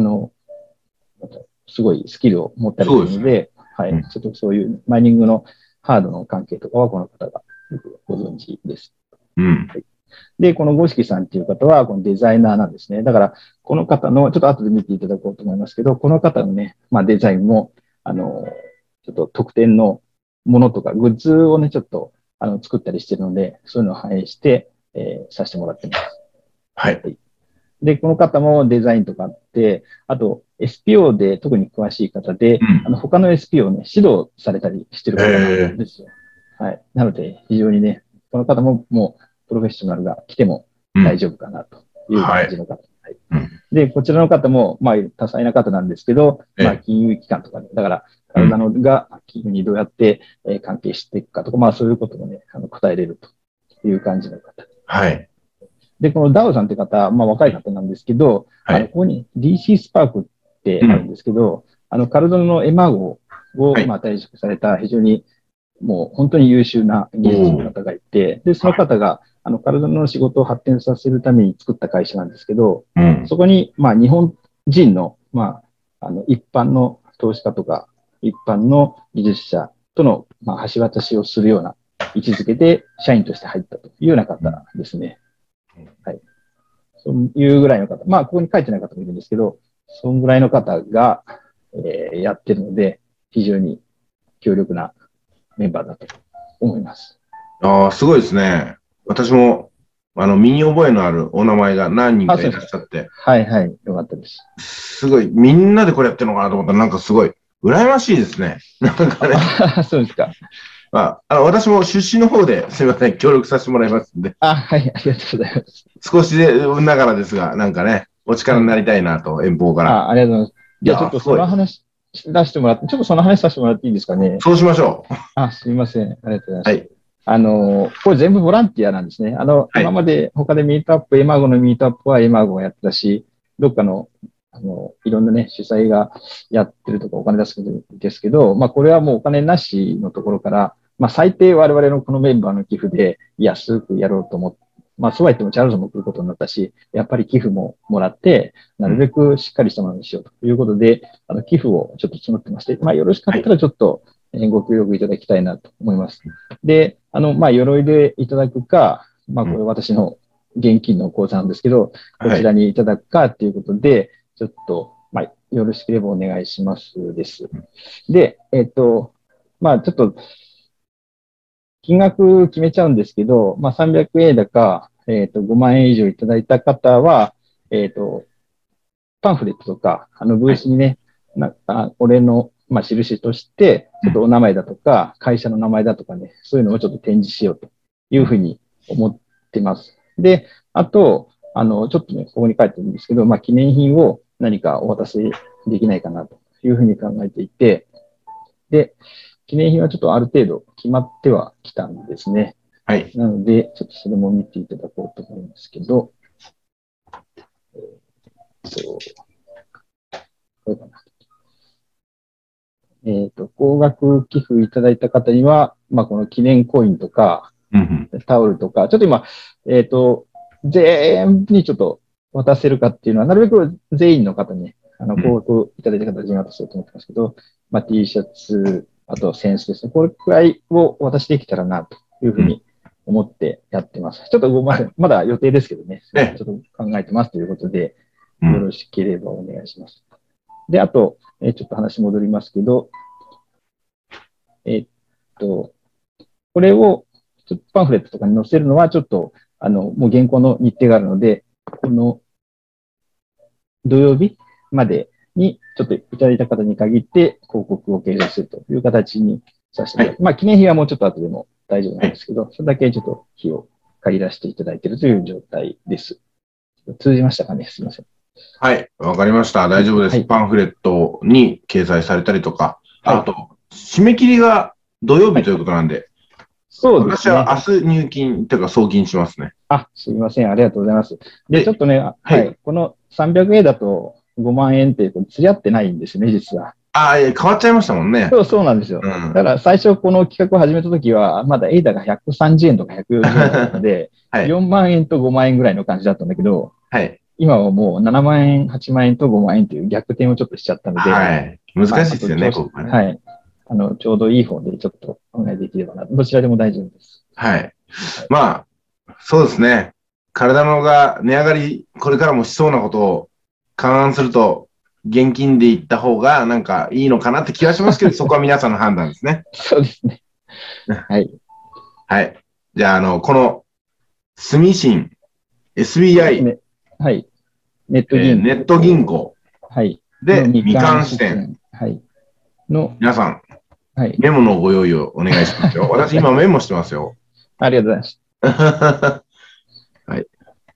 すごいスキルを持ったりするので、はい、ちょっとそういうマイニングのハードの関係とかはこの方がよくご存知です。はい、で、この五色さんっていう方はこのデザイナーなんですね。だから、この方の、ちょっと後で見ていただこうと思いますけど、この方のね、デザインも、ちょっと特典のものとか、グッズをね、ちょっと、作ったりしてるので、そういうのを反映して、させてもらってます。 はい。 で、この方もデザインとかあって、あと SPO で特に詳しい方で、他の SPO をね、指導されたりしてる方なんですよ。はい。なので、非常にね、この方ももうプロフェッショナルが来ても大丈夫かなという感じの方。はい。で、こちらの方も、多彩な方なんですけど、金融機関とかで、だから、体のが金融にどうやって関係していくかとか、そういうこともね、答えれるという感じの方。 はい。 で、このダウさんって方、若い方なんですけど、ここに DC スパークってあるんですけど、カルドノのエマ号を、退職された非常にもう本当に優秀な技術の方がいて、で、その方が、カルドノの仕事を発展させるために作った会社なんですけど、そこに、日本人の、一般の投資家とか、一般の技術者との、橋渡しをするような位置づけで社員として入ったというような方ですね。はい。そういうぐらいの方。ここに書いてない方もいるんですけど、そのぐらいの方が、やってるので、非常に強力なメンバーだと思います。 すごいですね。私も、身に覚えのあるお名前が何人かいらっしゃって。 はいはい。よかったです。 すごい、みんなでこれやってるのかなと思ったら、なんかすごい、羨ましいですね。なんかね。 そうですか。 私も出身の方ですみません、協力させてもらいますんで。 はい、ありがとうございます。 少しでながらですが、なんかね、お力になりたいなと、遠方から。 ありがとうございます。じゃあちょっとその話出してもらって、ちょっとその話させてもらっていいですかね。 そうしましょう。すみません。ありがとうございます。はい。これ全部ボランティアなんですね。今まで他でミートアップ、エマーゴのミートアップはエマーゴがやってたし、どっかの、いろんなね、主催がやってるとかお金出すんですけど、これはもうお金なしのところから、最低我々のこのメンバーの寄付で安くやろうと思って、そうは言ってもチャールズも来ることになったし、やっぱり寄付ももらって、なるべくしっかりしたものにしようということで、寄付をちょっと募ってまして、よろしかったらちょっとご協力いただきたいなと思います。で、鎧でいただくか、これ私の現金の口座なんですけど、こちらにいただくかということで、ちょっと、よろしければお願いしますです。で、ちょっと、金額決めちゃうんですけど、300円だか、 5万円以上いただいた方は、パンフレットとか、ブースにね、俺の、印として、ちょっとお名前だとか、会社の名前だとかね、そういうのをちょっと展示しようというふうに思ってます。で、あと、ちょっとね、ここに書いてるんですけど、記念品を何かお渡しできないかなというふうに考えていて、で、記念品はちょっとある程度決まってはきたんですね。 はい。 なので、ちょっとそれも見ていただこうと思うんですけど、これかな。高額寄付いただいた方には、この記念コインとか、タオルとか、ちょっと今、全員にちょっと渡せるかっていうのは、なるべく全員の方に、高額いただいた方に渡そうと思ってますけど、T シャツ、あとセンスですね。これくらいをお渡しできたらな、というふうに思ってやってます。ちょっとごめんなさい。まだ予定ですけどね。ちょっと考えてますということで、よろしければお願いします。で、あと、ちょっと話戻りますけど、これをちょっとパンフレットとかに載せるのはちょっと、もう原稿の日程があるので、この土曜日までにちょっといただいた方に限って広告を掲載するという形にさせていただきます。記念品はもうちょっと後でも大丈夫なんですけど、それだけちょっと費を借り出していただいているという状態です。通じましたかね？すみません。 はい、わかりました。大丈夫です。パンフレットに掲載されたりとか、あと、締め切りが土曜日ということなんで、 そうですね。 私は明日入金というか送金しますね。 すみません。ありがとうございます。で、ちょっとね、この 300A だと5万円って釣り合ってないんですね、実は。 変わっちゃいましたもんね。 そうなんですよ。だから最初この企画を始めたときは、まだ A ダが130円とか140円だったので、4万円と5万円ぐらいの感じだったんだけど、今はもう7万円、8万円と5万円という逆転をちょっとしちゃったので、 難しいですよね、ここね。ちょうどいい方でちょっとお願いできればな。どちらでも大丈夫です。 そうですね。体のが値上がり、これからもしそうなことを勘案すると、現金でいった方がなんかいいのかなって気がしますけど、そこは皆さんの判断ですね。 そうですね。はい。 はい。じゃあ、この、住信 SBI、 はい。 ネット銀行。 はい。 で、みかん支店。 はい。 皆さん、メモのご用意をお願いしますよ。私今メモしてますよ。 ありがとうございます。 はい。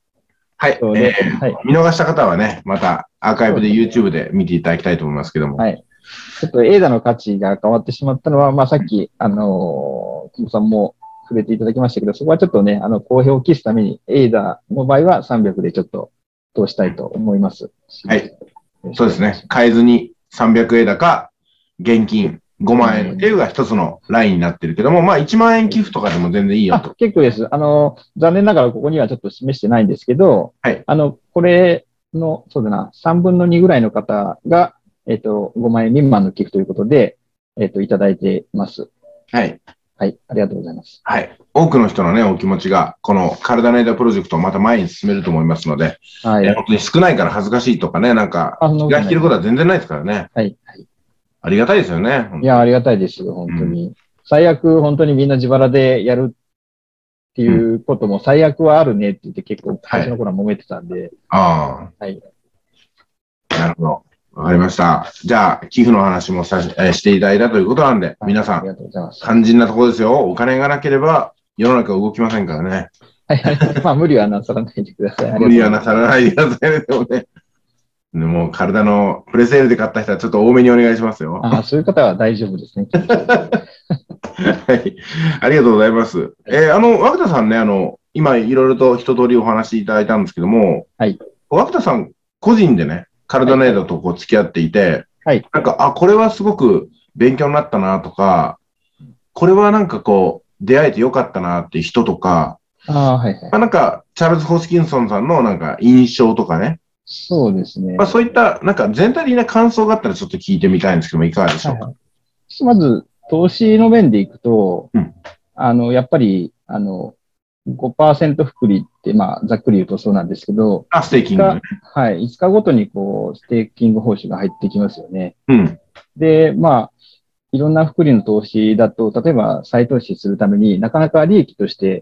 見逃した方はね、またアーカイブで YouTube で見ていただきたいと思いますけども。 ちょっとエーダの価値が変わってしまったのは、さっき、久保さんも触れていただきましたけど、そこはちょっとね、公平を期すために、エーダの場合は300でちょっと通したいと思います。 はい。そうですね。変えずに300エーダか、現金5万円っていうのが一つのラインになってるけども、1万円寄付とかでも全然いいよと。 結構です。残念ながらここにはちょっと示してないんですけど、これの、そうだな、3分の2ぐらいの方が、5万円未満の寄付ということで、いただいています。はい。はい。ありがとうございます。 はい。多くの人のね、お気持ちが、この体の間プロジェクトをまた前に進めると思いますので、本当に少ないから恥ずかしいとかね、なんか、気が引けることは全然ないですからね。はい。ありがたいですよね。 いや、ありがたいですよ、本当に。最悪、本当にみんな自腹でやるっていうことも、最悪はあるねって言って結構、最初の頃は揉めてたんで。はい。 なるほど。わかりました。じゃあ、寄付の話もしていただいたということなんで、皆さん、肝心なところですよ。お金がなければ世の中動きませんからね。 無理はなさらないでください。 無理はなさらないでくださいね。でもね。もう体のプレセールで買った人はちょっと多めにお願いしますよ。 そういう方は大丈夫ですね。 はい。ありがとうございます。涌田さんね、今いろいろと一通りお話しいただいたんですけども、涌田さん個人でね、体の枝とこう付き合っていて、なんか、これはすごく勉強になったなとか、これはなんかこう、出会えてよかったなっていう人とか、なんか、チャールズ・ホスキンソンさんのなんか印象とかね。 そうですね。 そういった、なんか全体的な感想があったらちょっと聞いてみたいんですけども、いかがでしょうか。 まず、投資の面でいくと、やっぱり、5% 複利って、ざっくり言うとそうなんですけど、 ステーキング、ね。 はい。5日ごとにこう、ステーキング報酬が入ってきますよね。で、いろんな複利の投資だと、例えば再投資するためになかなか利益として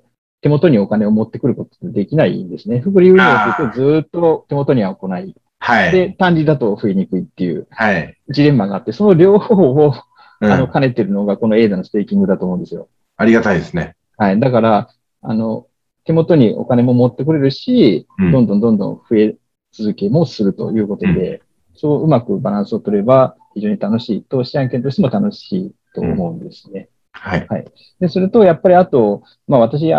手元にお金を持ってくることってできないんですね。複利運用するとずっと手元には来ない。 はい。 で、単利だと増えにくいっていう、ジレンマがあって、その両方を、兼ねてるのがこの ADA のステーキングだと思うんですよ。 ありがたいですね。 はい。だから、手元にお金も持ってくれるし、どんどん増え続けもするということで、そううまくバランスを取れば非常に楽しい。投資案件としても楽しいと思うんですね。 はい。 はい。で、それと、やっぱりあと、私、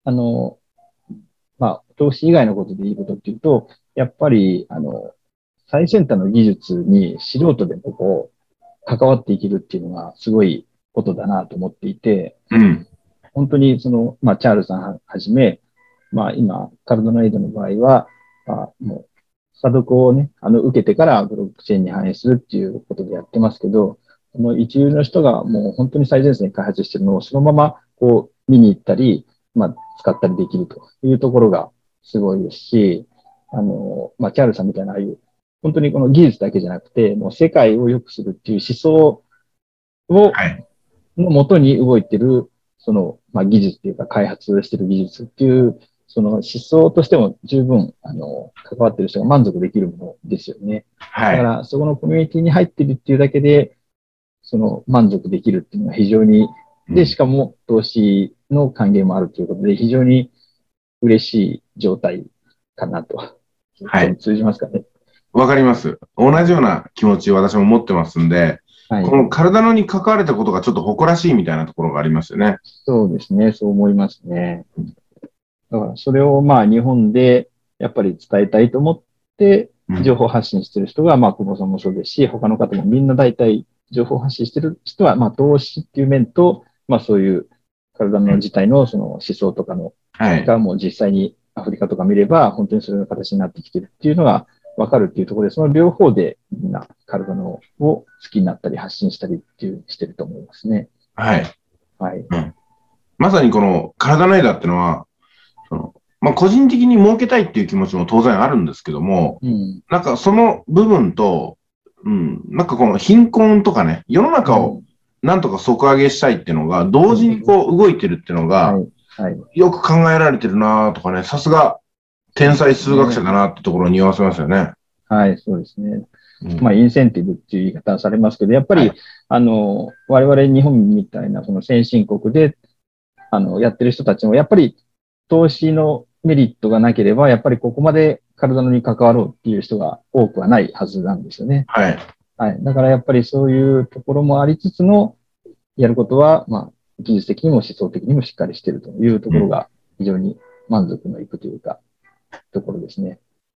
投資以外のことでいいことっていうと、やっぱり、最先端の技術に素人でもこう、関わっていけるっていうのがすごいことだなと思っていて、本当にチャールさんはじめ、今、カルドナエイドの場合は、もう、査読をね、受けてからブロックチェーンに反映するっていうことでやってますけど、その一流の人がもう本当に最前線に開発してるのをそのままこう見に行ったり、使ったりできるというところがすごいですし、チャールさんみたいなああいう本当にこの技術だけじゃなくて、もう世界を良くするっていう思想を、のもとに動いてる、技術っていうか開発してる技術っていう、その思想としても十分、関わってる人が満足できるものですよね。だから、そこのコミュニティに入ってるっていうだけで、満足できるっていうのは非常に、で、しかも投資の還元もあるということで、非常に嬉しい状態かなと。はい。通じますかね。 わかります。同じような気持ち私も持ってますんで、この体のに関われたことがちょっと誇らしいみたいなところがありますよね。 そうですね。そう思いますね。だからそれを日本でやっぱり伝えたいと思って情報発信してる人が久保さんもそうですし、他の方もみんな大体情報発信してる人は投資っていう面と、そういう体の自体のその思想とかのがもう実際にアフリカとか見れば本当にそれの形になってきてるっていうのがわかるっていうところで、その両方でみんな体のを好きになったり発信したりっていうしてると思いますね。 はい。はい。まさにこの体の絵だってのは、個人的に儲けたいっていう気持ちも当然あるんですけども、なんかその部分と、なんかこの貧困とかね、世の中をなんとか底上げしたいっていうのが、同時にこう動いてるっていうのが、よく考えられてるなとかね、さすが天才数学者だなってところに言わせますよね。 はい、そうですね。インセンティブっていう言い方はされますけど、やっぱり、我々日本みたいなその先進国で、やってる人たちも、やっぱり投資のメリットがなければ、やっぱりここまで体に関わろうっていう人が多くはないはずなんですよね。 はい。 はい。だからやっぱりそういうところもありつつの、やることは、技術的にも思想的にもしっかりしているというところが、非常に満足のいくというか、ところですね。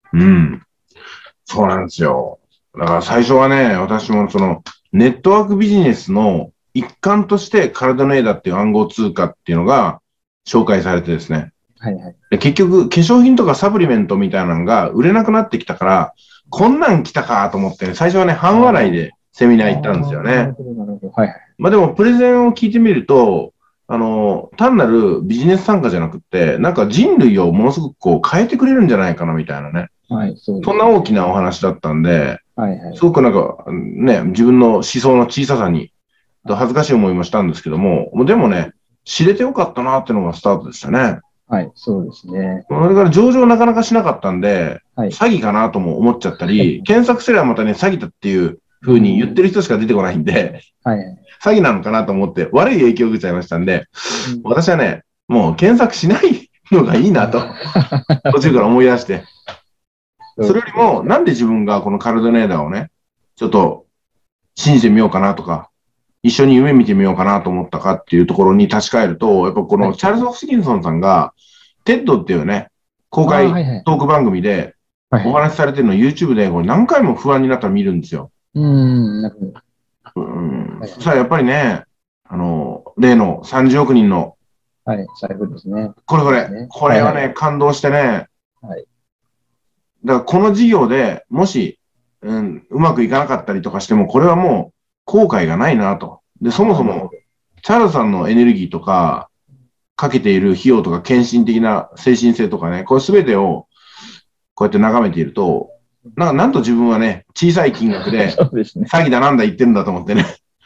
そうなんですよ。だから最初はね、私もその、ネットワークビジネスの一環として体の絵だっていう暗号通貨っていうのが紹介されてですね。で結局、化粧品とかサプリメントみたいなのが売れなくなってきたから、こんなん来たかと思って、ね、最初はね、半笑いでセミナー行ったんですよね。でも、プレゼンを聞いてみると、単なるビジネス参加じゃなくて、なんか人類をものすごくこう変えてくれるんじゃないかなみたいなね。そんな大きなお話だったんで、すごくなんかね、自分の思想の小ささに恥ずかしい思いもしたんですけども、でもね、知れてよかったなっていうのがスタートでしたね。 はい、そうですね。 それから上場なかなかしなかったんで、詐欺かなとも思っちゃったり、検索すればまたね、詐欺だっていう風に言ってる人しか出てこないんで、詐欺なのかなと思って悪い影響を受けちゃいましたんで、私はね、もう検索しないのがいいなと、途中から思い出して。それよりも、なんで自分がこのカルドネーダーをね、ちょっと信じてみようかなとか、一緒に夢見てみようかなと思ったかっていうところに立ち返ると、やっぱこのチャールズ・ホプキンソンさんが、テッドっていうね、公開トーク番組でお話しされてるのを YouTube でこれ何回も不安になったら見るんですよ。そしたらやっぱりね、例の30億人の、 財布ですね。 これはね、感動してね、だからこの事業でもし、うまくいかなかったりとかしても、これはもう後悔がないなと。で、そもそも、チャールズさんのエネルギーとか、かけている費用とか、献身的な精神性とかね、これすべてを、こうやって眺めていると、なんと自分はね、小さい金額で、詐欺だなんだ言ってるんだと思ってね。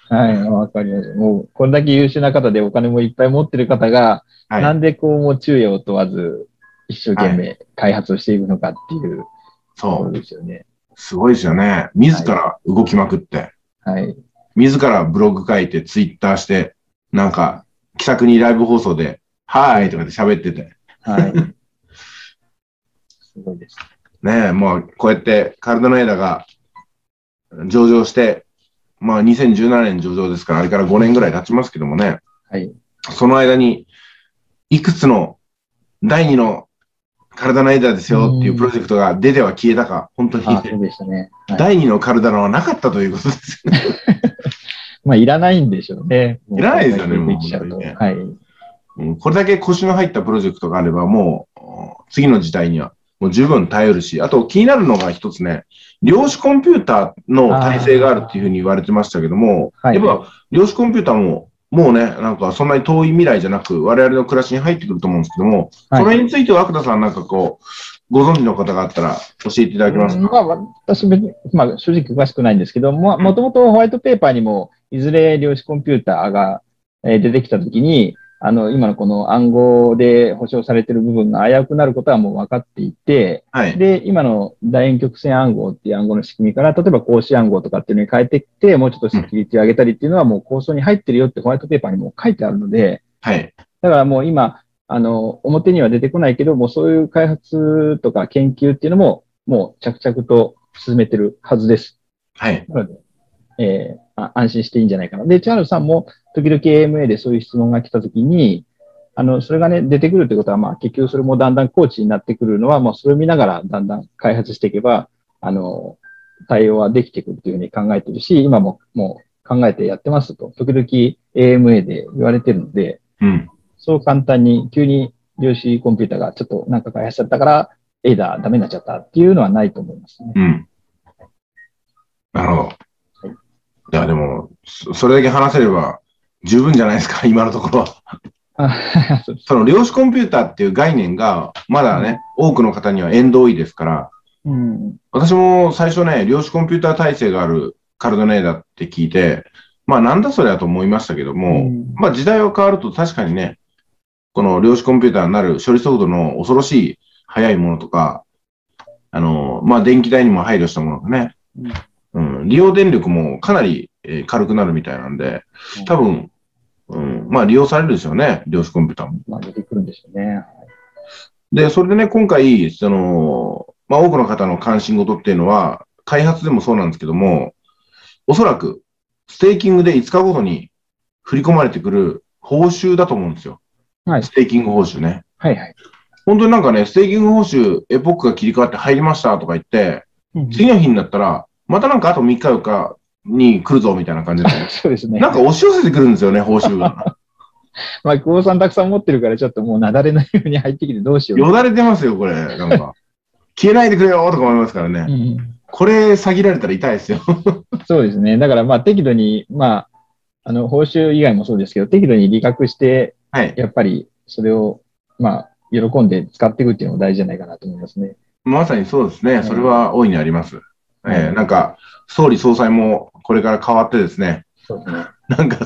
はい、わかります。もう、これだけ優秀な方でお金もいっぱい持ってる方が、はい、なんでこう、もう昼夜を問わず、一生懸命開発をしていくのかっていう、 そうですよね。すごいですよね。自ら動きまくって。 はい。 自らブログ書いて、ツイッターして、なんか、気さくにライブ放送で、はーいとかで喋ってて。はい。 すごいです。 ねえ、もう、こうやって体の枝が上場して、まあ、2017年上場ですから、あれから5年ぐらい経ちますけどもね。 はい。 その間に、いくつの第2の体の枝ですよっていうプロジェクトが出ては消えたか、本当に、 そうでしたね。 はい、第2の体のはなかったということですよね。 まあ、いらないんでしょうね。 いらないですよね、もう。 はい。 これだけ腰の入ったプロジェクトがあれば、もう、次の時代には、もう十分耐えるし、あと気になるのが一つね、量子コンピューターの体制があるっていうふうに言われてましたけども、やっぱ量子コンピューターも、もうね、なんかそんなに遠い未来じゃなく、我々の暮らしに入ってくると思うんですけども、それについては、芥田さんなんかこう、ご存知の方があったら教えていただけますか？ まあ、私別に、まあ、正直詳しくないんですけども、もともとホワイトペーパーにも、いずれ量子コンピューターが出てきたときに、今のこの暗号で保証されている部分が危うくなることはもう分かっていて、はい、で、今の楕円曲線暗号っていう暗号の仕組みから、例えば格子暗号とかっていうのに変えていって、もうちょっとセキュリティを上げたりっていうのはもう構想に入ってるよってホワイトペーパーにも書いてあるので、はい。だからもう今、表には出てこないけど、もうそういう開発とか研究っていうのも、もう着々と進めてるはずです。はい。なので、安心していいんじゃないかな。で、チャールズさんも時々 AMA でそういう質問が来たときに、それがね、出てくるということは、まあ、結局それもだんだんコーチになってくるのは、もうそれを見ながらだんだん開発していけば、対応はできてくるというふうに考えてるし、今ももう考えてやってますと、時々 AMA で言われてるので、うん、そう簡単に急に量子コンピューターがちょっとなんか開発しちゃったから、ダメになっちゃったっていうのはないと思いますね。 うん。なるほど。はい、いや、でも、それだけ話せれば十分じゃないですか、今のところは。その量子コンピューターっていう概念が、まだね、多くの方には縁遠いですから、うん、私も最初ね、量子コンピューター体制があるカルドネーダって聞いて、まあなんだそれだと思いましたけども、まあ時代は変わると確かにね、この量子コンピューターになる処理速度の恐ろしい速いものとか、まあ電気代にも配慮したものがね、うん、利用電力もかなり軽くなるみたいなんで、多分、うん、まあ利用されるでしょうね、量子コンピューターも。 まあ出てくるんでしょうね。 で、それでね、今回、まあ多くの方の関心事っていうのは、開発でもそうなんですけども、おそらく、ステーキングで5日ごとに振り込まれてくる報酬だと思うんですよ。はい。ステーキング報酬ね。はいはい。本当になんかね、ステーキング報酬、エポックが切り替わって入りましたとか言って、次の日になったら、またなんかあと3日4日に来るぞみたいな感じで。 そうですね。 なんか押し寄せてくるんですよね、報酬が。 まあ、久保さんたくさん持ってるから、ちょっともうなだれのように入ってきてどうしよう。 よだれてますよ、これ。なんか。消えないでくれよとか思いますからね。これ、詐欺られたら痛いですよ。 そうですね。だから、まあ、適度に、まあ、報酬以外もそうですけど、適度に利確して、はい、やっぱり、それを、まあ、喜んで使っていくっていうのも大事じゃないかなと思いますね。 まさにそうですね。それは大いにあります。なんか、総理総裁もこれから変わってですね。そうですね。なんか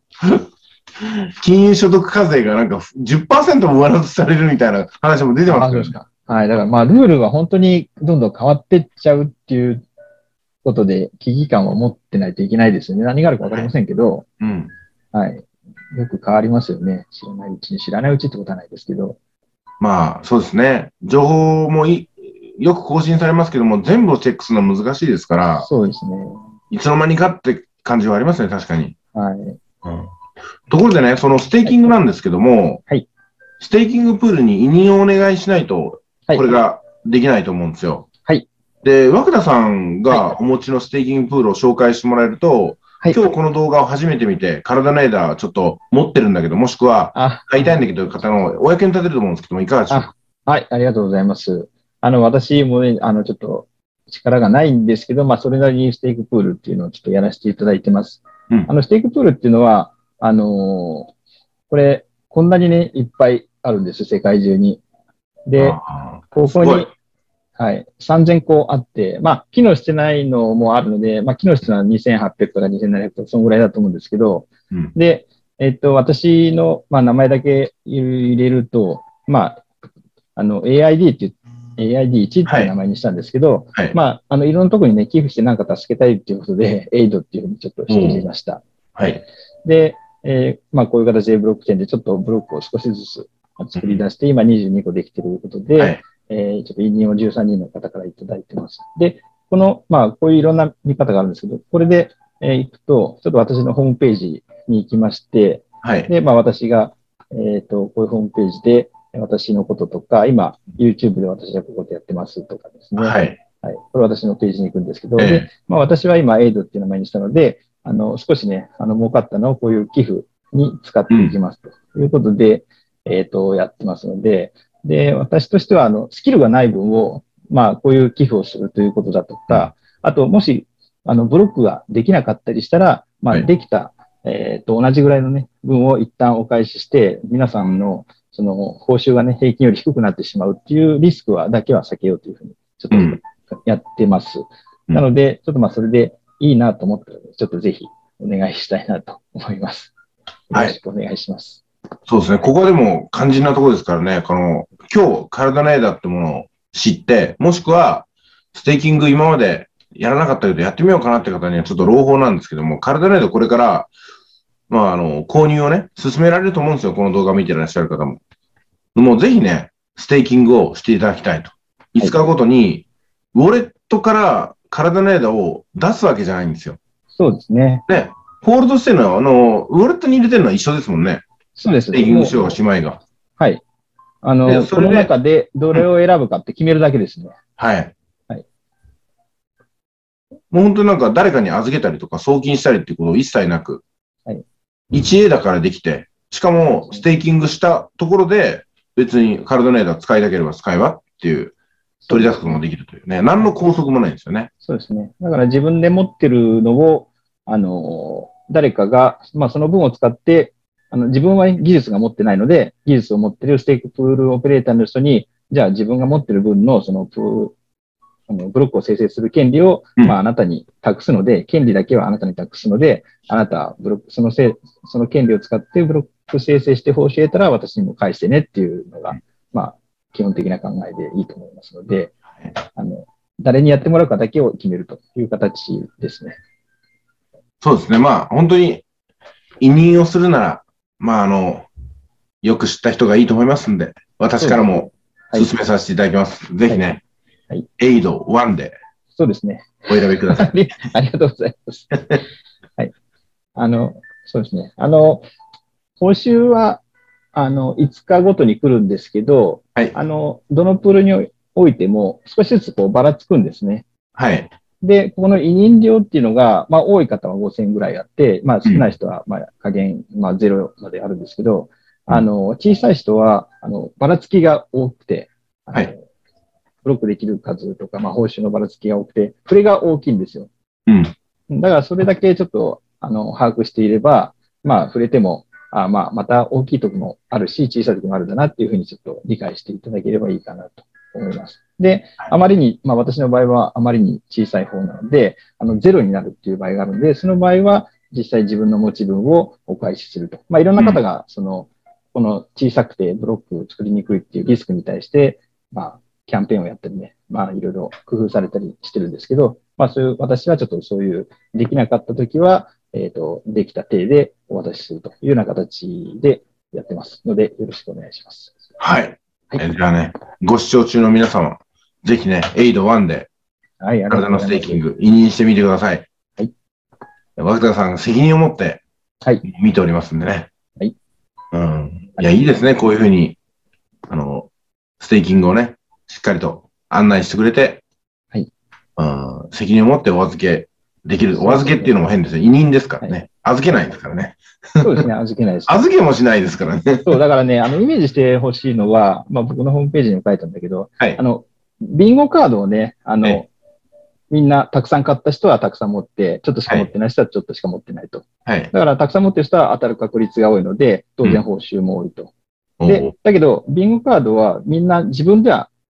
金融所得課税がなんか 10% も上乗せされるみたいな話も出てますからね。 はい。だからまあ、ルールは本当にどんどん変わっていっちゃうっていうことで、危機感を持ってないといけないですよね。何があるかわかりませんけど、はい、うん。はい。よく変わりますよね。知らないうちに、知らないうちってことはないですけど。 まあ、そうですね。情報もよく更新されますけども、全部をチェックするのは難しいですから、 そうですね。 いつの間にかって感じはありますね、確かに。 はい。 うん、ところでね、そのステーキングなんですけども、はい、ステーキングプールに委任をお願いしないと、これができないと思うんですよ。はい。で、涌田さんがお持ちのステーキングプールを紹介してもらえると、はい、今日この動画を初めて見て、体の枝ちょっと持ってるんだけど、もしくは買いたいんだけど方のお役に立てると思うんですけども、いかがでしょうか？ はい、ありがとうございます。私もね、ちょっと力がないんですけど、まあ、それなりにステークプールっていうのをちょっとやらせていただいてます。うん、ステークプールっていうのは、これ、こんなにね、いっぱいあるんです、世界中に。で、ここに、ははい。3000個あって、まあ、機能してないのもあるので、まあ、機能してるのは2800とか2700とか、そのぐらいだと思うんですけど、うん、で、私の、まあ、名前だけ入れると、まあ、AID っていう、AID1 っていう名前にしたんですけど、はいはい、まあ、いろんなところにね、寄付してなんか助けたいっていうことで、エイドっていうふうにちょっとしてみました。はい。で、まあ、こういう形でブロックチェーンでちょっとブロックを少しずつ作り出して、今22個できていることで、はい、ちょっと委任を13人の方からいただいてます。で、この、まあ、こういういろんな見方があるんですけど、これで、行くと、ちょっと私のホームページに行きまして、はい。で、まあ、私が、こういうホームページで、私のこととか、今、YouTube で私はこういうことやってますとかですね。はい。はい。これ私のページに行くんですけど、で、まあ、私は今、エイドっていう名前にしたので、少しね、儲かったのをこういう寄付に使っていきますということで、やってますので、で、私としては、スキルがない分を、まあ、こういう寄付をするということだとか、あと、もし、ブロックができなかったりしたら、まあ、できた、同じぐらいのね、分を一旦お返しして、皆さんの、その、報酬がね、平均より低くなってしまうっていうリスクだけは避けようというふうに、ちょっとやってます。なので、ちょっとまあ、それでいいなと思ったので、ちょっとぜひお願いしたいなと思います。よろしくお願いします。 そうですね。ここでも肝心なところですからね、今日、体のエイダってものを知って、もしくは、ステーキング今までやらなかったけど、やってみようかなって方にはちょっと朗報なんですけども、体のエイダこれから、まあ、購入をね、進められると思うんですよ。この動画見てらっしゃる方も。もうぜひね、ステーキングをしていただきたいと。5日ごとに、ウォレットから体のエイダを出すわけじゃないんですよ。 そうですね。 ね。ホールドしてるのは、ウォレットに入れてるのは一緒ですもんね。 そうです。 ステーキングしようがしまいが。 はい。この中でどれを選ぶかって決めるだけですね。 はい。はい。もう本当になんか誰かに預けたりとか送金したりっていうことを一切なく、はい。1A だからできて、しかもステーキングしたところで別に体のエイダ使いたければ使えばっていう、取り出すこともできるというね。何の拘束もないんですよね。 そうですね。だから自分で持ってるのを、誰かが、まあその分を使って、自分は技術が持ってないので、技術を持ってるステークプールオペレーターの人に、じゃあ自分が持ってる分のそのブロックを生成する権利を、まああなたに託すので、権利だけはあなたに託すので、あなたブロック、その権利を使ってブロック生成して報酬得たら私にも返してねっていうのが、まあ基本的な考えでいいと思いますので、誰にやってもらうかだけを決めるという形ですね。 そうですね。まあ本当に委任をするなら、まあよく知った人がいいと思いますんで、私からも進めさせていただきます。はい、ぜひね、はい、エイド1で。 そうですね。 お選びください。ありがとうございます。はい。そうですね。報酬は、5日ごとに来るんですけど、はい。どのプールにおいても少しずつこうばらつくんですね。 はい。 で、この委任料っていうのが、まあ多い方は5000円ぐらいあって、まあ少ない人はまあ加減、まあ0まであるんですけど、小さい人は、ばらつきが多くて、はい。ブロックできる数とか、まあ報酬のばらつきが多くて、それが大きいんですよ。うん。だからそれだけちょっと、把握していれば、まあ触れても、まあまた大きいとこもあるし、小さいとこもあるんだなっていうふうにちょっと理解していただければいいかなと思います。で、あまりに、まあ私の場合はあまりに小さい方なので、ゼロになるっていう場合があるので、その場合は実際自分の持ち分をお返しすると。まあいろんな方が、この小さくてブロックを作りにくいっていうリスクに対して、まあキャンペーンをやったりね、まあいろいろ工夫されたりしてるんですけど、まあそういう、私はちょっとそういうできなかったときは、できた体でお渡しするというような形でやってますので、よろしくお願いします。 はい。はい、じゃあね、ご視聴中の皆様、ぜひね、エイド1で、はい、体のステーキング、委任してみてください。はい。涌田さん、責任を持って、はい。見ておりますんでね。はい。うん。いや、いいですね、こういうふうに、ステーキングをね、しっかりと案内してくれて、はい。責任を持ってお預けできる。お預けっていうのも変ですよ。委任ですからね。はい、預けないですからね。 そうですね、預けないです。 預けもしないですからね。 そう、だからね、イメージしてほしいのは、まあ僕のホームページにも書いたんだけど、はい。ビンゴカードをね、みんなたくさん買った人はたくさん持って、ちょっとしか持ってない人はちょっとしか持ってないと。はい。だからたくさん持ってる人は当たる確率が多いので、当然報酬も多いと。で、だけど、ビンゴカードはみんな自分では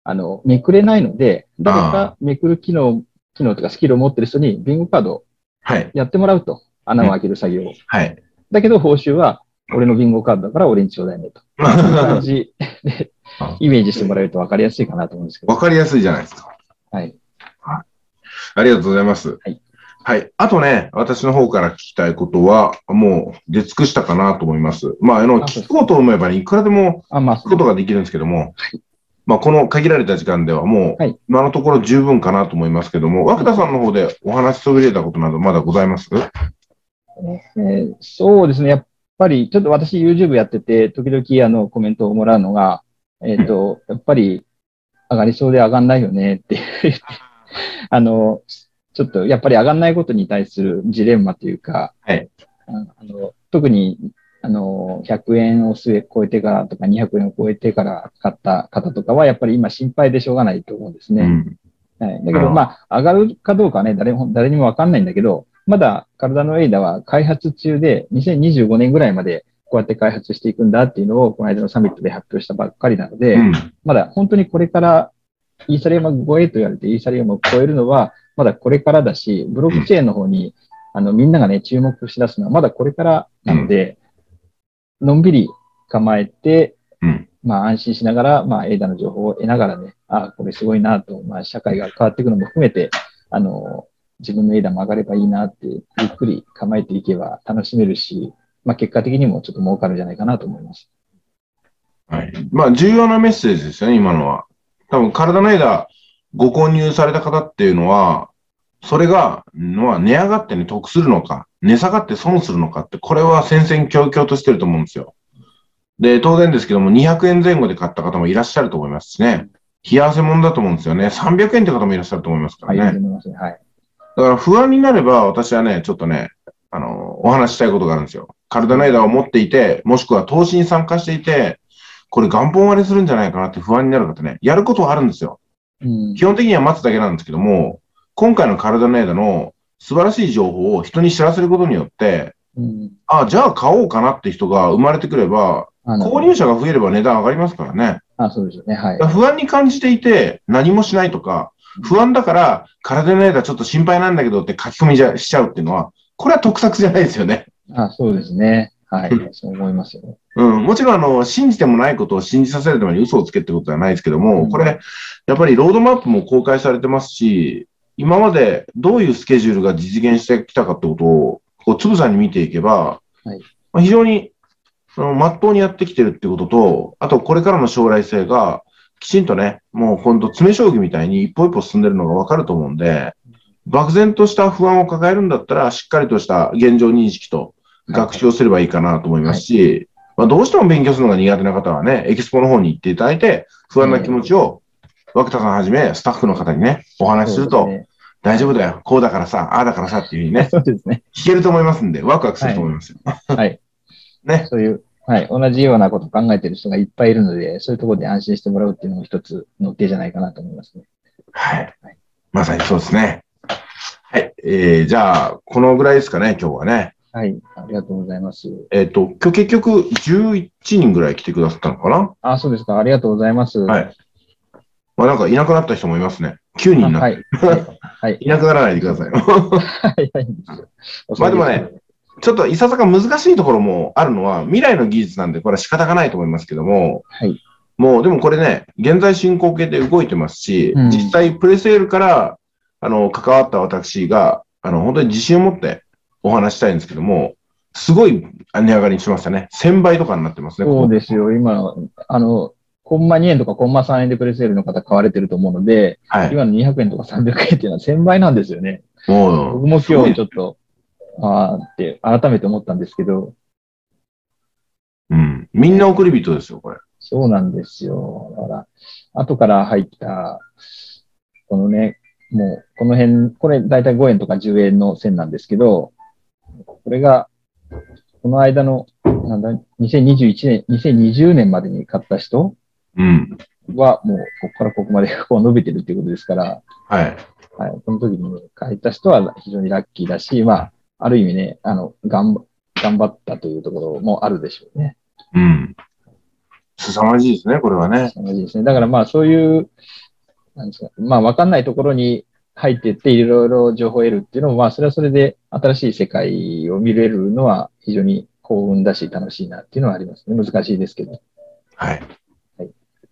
めくれないので、誰かめくる機能とかスキルを持ってる人にビンゴカードをやってもらうと。穴を開ける作業を。 はい。 だけど報酬は、俺のビンゴカードだから俺にちょうだいねと。そういう感じで、イメージしてもらえると分かりやすいかなと思うんですけど。 分かりやすいじゃないですか。 はい。 ありがとうございます。はい。はい。あとね、私の方から聞きたいことは、もう出尽くしたかなと思います。まあ、聞こうと思えば、ね、いくらでも聞くことができるんですけども、まあ、この限られた時間ではもう、今のところ十分かなと思いますけども、涌田さんの方でお話しそびれたことなどまだございます？ そうですね。やっぱり、ちょっと私 YouTube やってて、時々コメントをもらうのが、やっぱり上がりそうで上がんないよねってちょっとやっぱり上がんないことに対するジレンマというか、はい、特に100円を超えてからとか200円を超えてから買った方とかは、やっぱり今心配でしょうがないと思うんですね。はい、だけど、まあ、上がるかどうかはね、誰にもわかんないんだけど、まだ体のエイダは開発中で、2025年ぐらいまでこうやって開発していくんだっていうのを、この間のサミットで発表したばっかりなので、まだ本当にこれからイーサリアム超えと言われて、イーサリアムを超えるのは、まだこれからだし、ブロックチェーンの方に、みんながね、注目しだすのはまだこれからなので、のんびり構えて、まあ安心しながら、まあエイダの情報を得ながらね、これすごいなと、まあ社会が変わっていくのも含めて、自分のエイダも上がればいいなって、ゆっくり構えていけば楽しめるし、まあ結果的にもちょっと儲かるんじゃないかなと思います。 はい。まあ重要なメッセージですよね、今のは。多分体のエイダご購入された方っていうのは、それが、値上がってね、得するのか、値下がって損するのかって、これは戦々恐々としてると思うんですよ。で、当然ですけども、200円前後で買った方もいらっしゃると思いますしね。冷や汗もんだと思うんですよね。300円って方もいらっしゃると思いますからね。はい。だから不安になれば、私はね、ちょっとね、お話したいことがあるんですよ。体のエイダを持っていて、もしくは投資に参加していて、これ元本割れするんじゃないかなって不安になる方ね、やることはあるんですよ。基本的には待つだけなんですけども、今回の体のエイダの素晴らしい情報を人に知らせることによって、じゃあ買おうかなって人が生まれてくれば、購入者が増えれば値段上がりますからね。 そうですよね。はい。 不安に感じていて何もしないとか、不安だから体のエイダちょっと心配なんだけどって書き込みしちゃうっていうのは、これは得策じゃないですよね。 そうですね。はい。そう思いますよ。 もちろん、信じてもないことを信じさせるために嘘をつけってことはないですけども、これ、やっぱりロードマップも公開されてますし、今までどういうスケジュールが実現してきたかってことを、つぶさに見ていけば、非常に、まっとうにやってきてるってことと、あとこれからの将来性が、きちんとね、もうほんと詰将棋みたいに一歩一歩進んでるのがわかると思うんで、漠然とした不安を抱えるんだったら、しっかりとした現状認識と学習をすればいいかなと思いますし、まあ、どうしても勉強するのが苦手な方はね、エキスポの方に行っていただいて、不安な気持ちを、涌田さんはじめ、スタッフの方にね、お話しすると、大丈夫だよ、こうだからさ、ああだからさっていうふうにね、 そうですね。 聞けると思いますんで、ワクワクすると思いますよ。 はい。ね。そういう、はい。同じようなことを考えている人がいっぱいいるので、そういうところで安心してもらうっていうのも一つの手じゃないかなと思いますね。 はい。まさにそうですね。はい。じゃあ、このぐらいですかね、今日はね。 はい。ありがとうございます。 今日結局11人ぐらい来てくださったのかな？ そうですか。ありがとうございます。 はい。まあなんかいなくなった人もいますね。9人になって。はい。いなくならないでください。はい。まあでもね、ちょっといささか難しいところもあるのは、未来の技術なんで、これは仕方がないと思いますけども、はい。もうでもこれね、現在進行形で動いてますし、実際プレセールから、関わった私が、本当に自信を持ってお話したいんですけども、すごい値上がりしましたね。1000倍とかになってますね。 そうですよ。今、コンマ2円とかコンマ3円でプレセールの方買われてると思うので、はい、今の200円とか300円っていうのは1000倍なんですよね。僕も今日ちょっと、って改めて思ったんですけど。 みんな送り人ですよ、これ。 そうなんですよ。だから、後から入った、このね、もう、この辺、これだいたい5円とか10円の線なんですけど、これが、この間の、2021年、2020年までに買った人は、もう、ここからここまでこう伸びてるっていうことですから、はい。はい。この時に買った人は非常にラッキーだし、まあ、ある意味ね、頑張ったというところもあるでしょうね。 凄まじいですね、これはね。 凄まじいですね。だからまあそういう、なんですか、まあわかんないところに入っていっていろいろ情報を得るっていうのも、まあそれはそれで新しい世界を見れるのは非常に幸運だし楽しいなっていうのはありますね。難しいですけど。 はい。はい。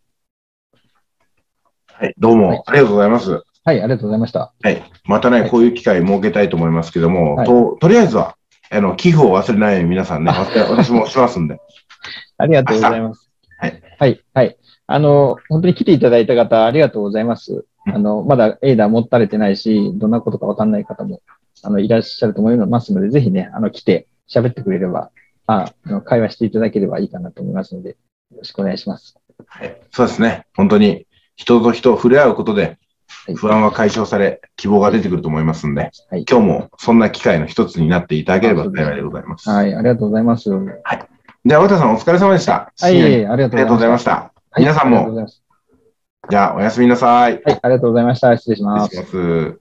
はい、どうもありがとうございます。 はい、ありがとうございました。 はい。またね、こういう機会設けたいと思いますけども、とりあえずは、寄付を忘れないように皆さんね、私もしますんで。 ありがとうございます。はい。はい。はい。本当に来ていただいた方、ありがとうございます。まだエイダー持たれてないし、どんなことかわかんない方も、いらっしゃると思いますので、ぜひね、来て喋ってくれれば、会話していただければいいかなと思いますので、よろしくお願いします。 はい。そうですね。本当に、人と人を触れ合うことで、不安は解消され、希望が出てくると思いますので、はい、今日もそんな機会の一つになっていただければ幸いでございます。 はい、ありがとうございます。はい。 では、和田さんお疲れ様でした。 はい、ありがとうございました。 皆さんも、じゃあおやすみなさい。 はい、ありがとうございました。失礼します。 失礼します。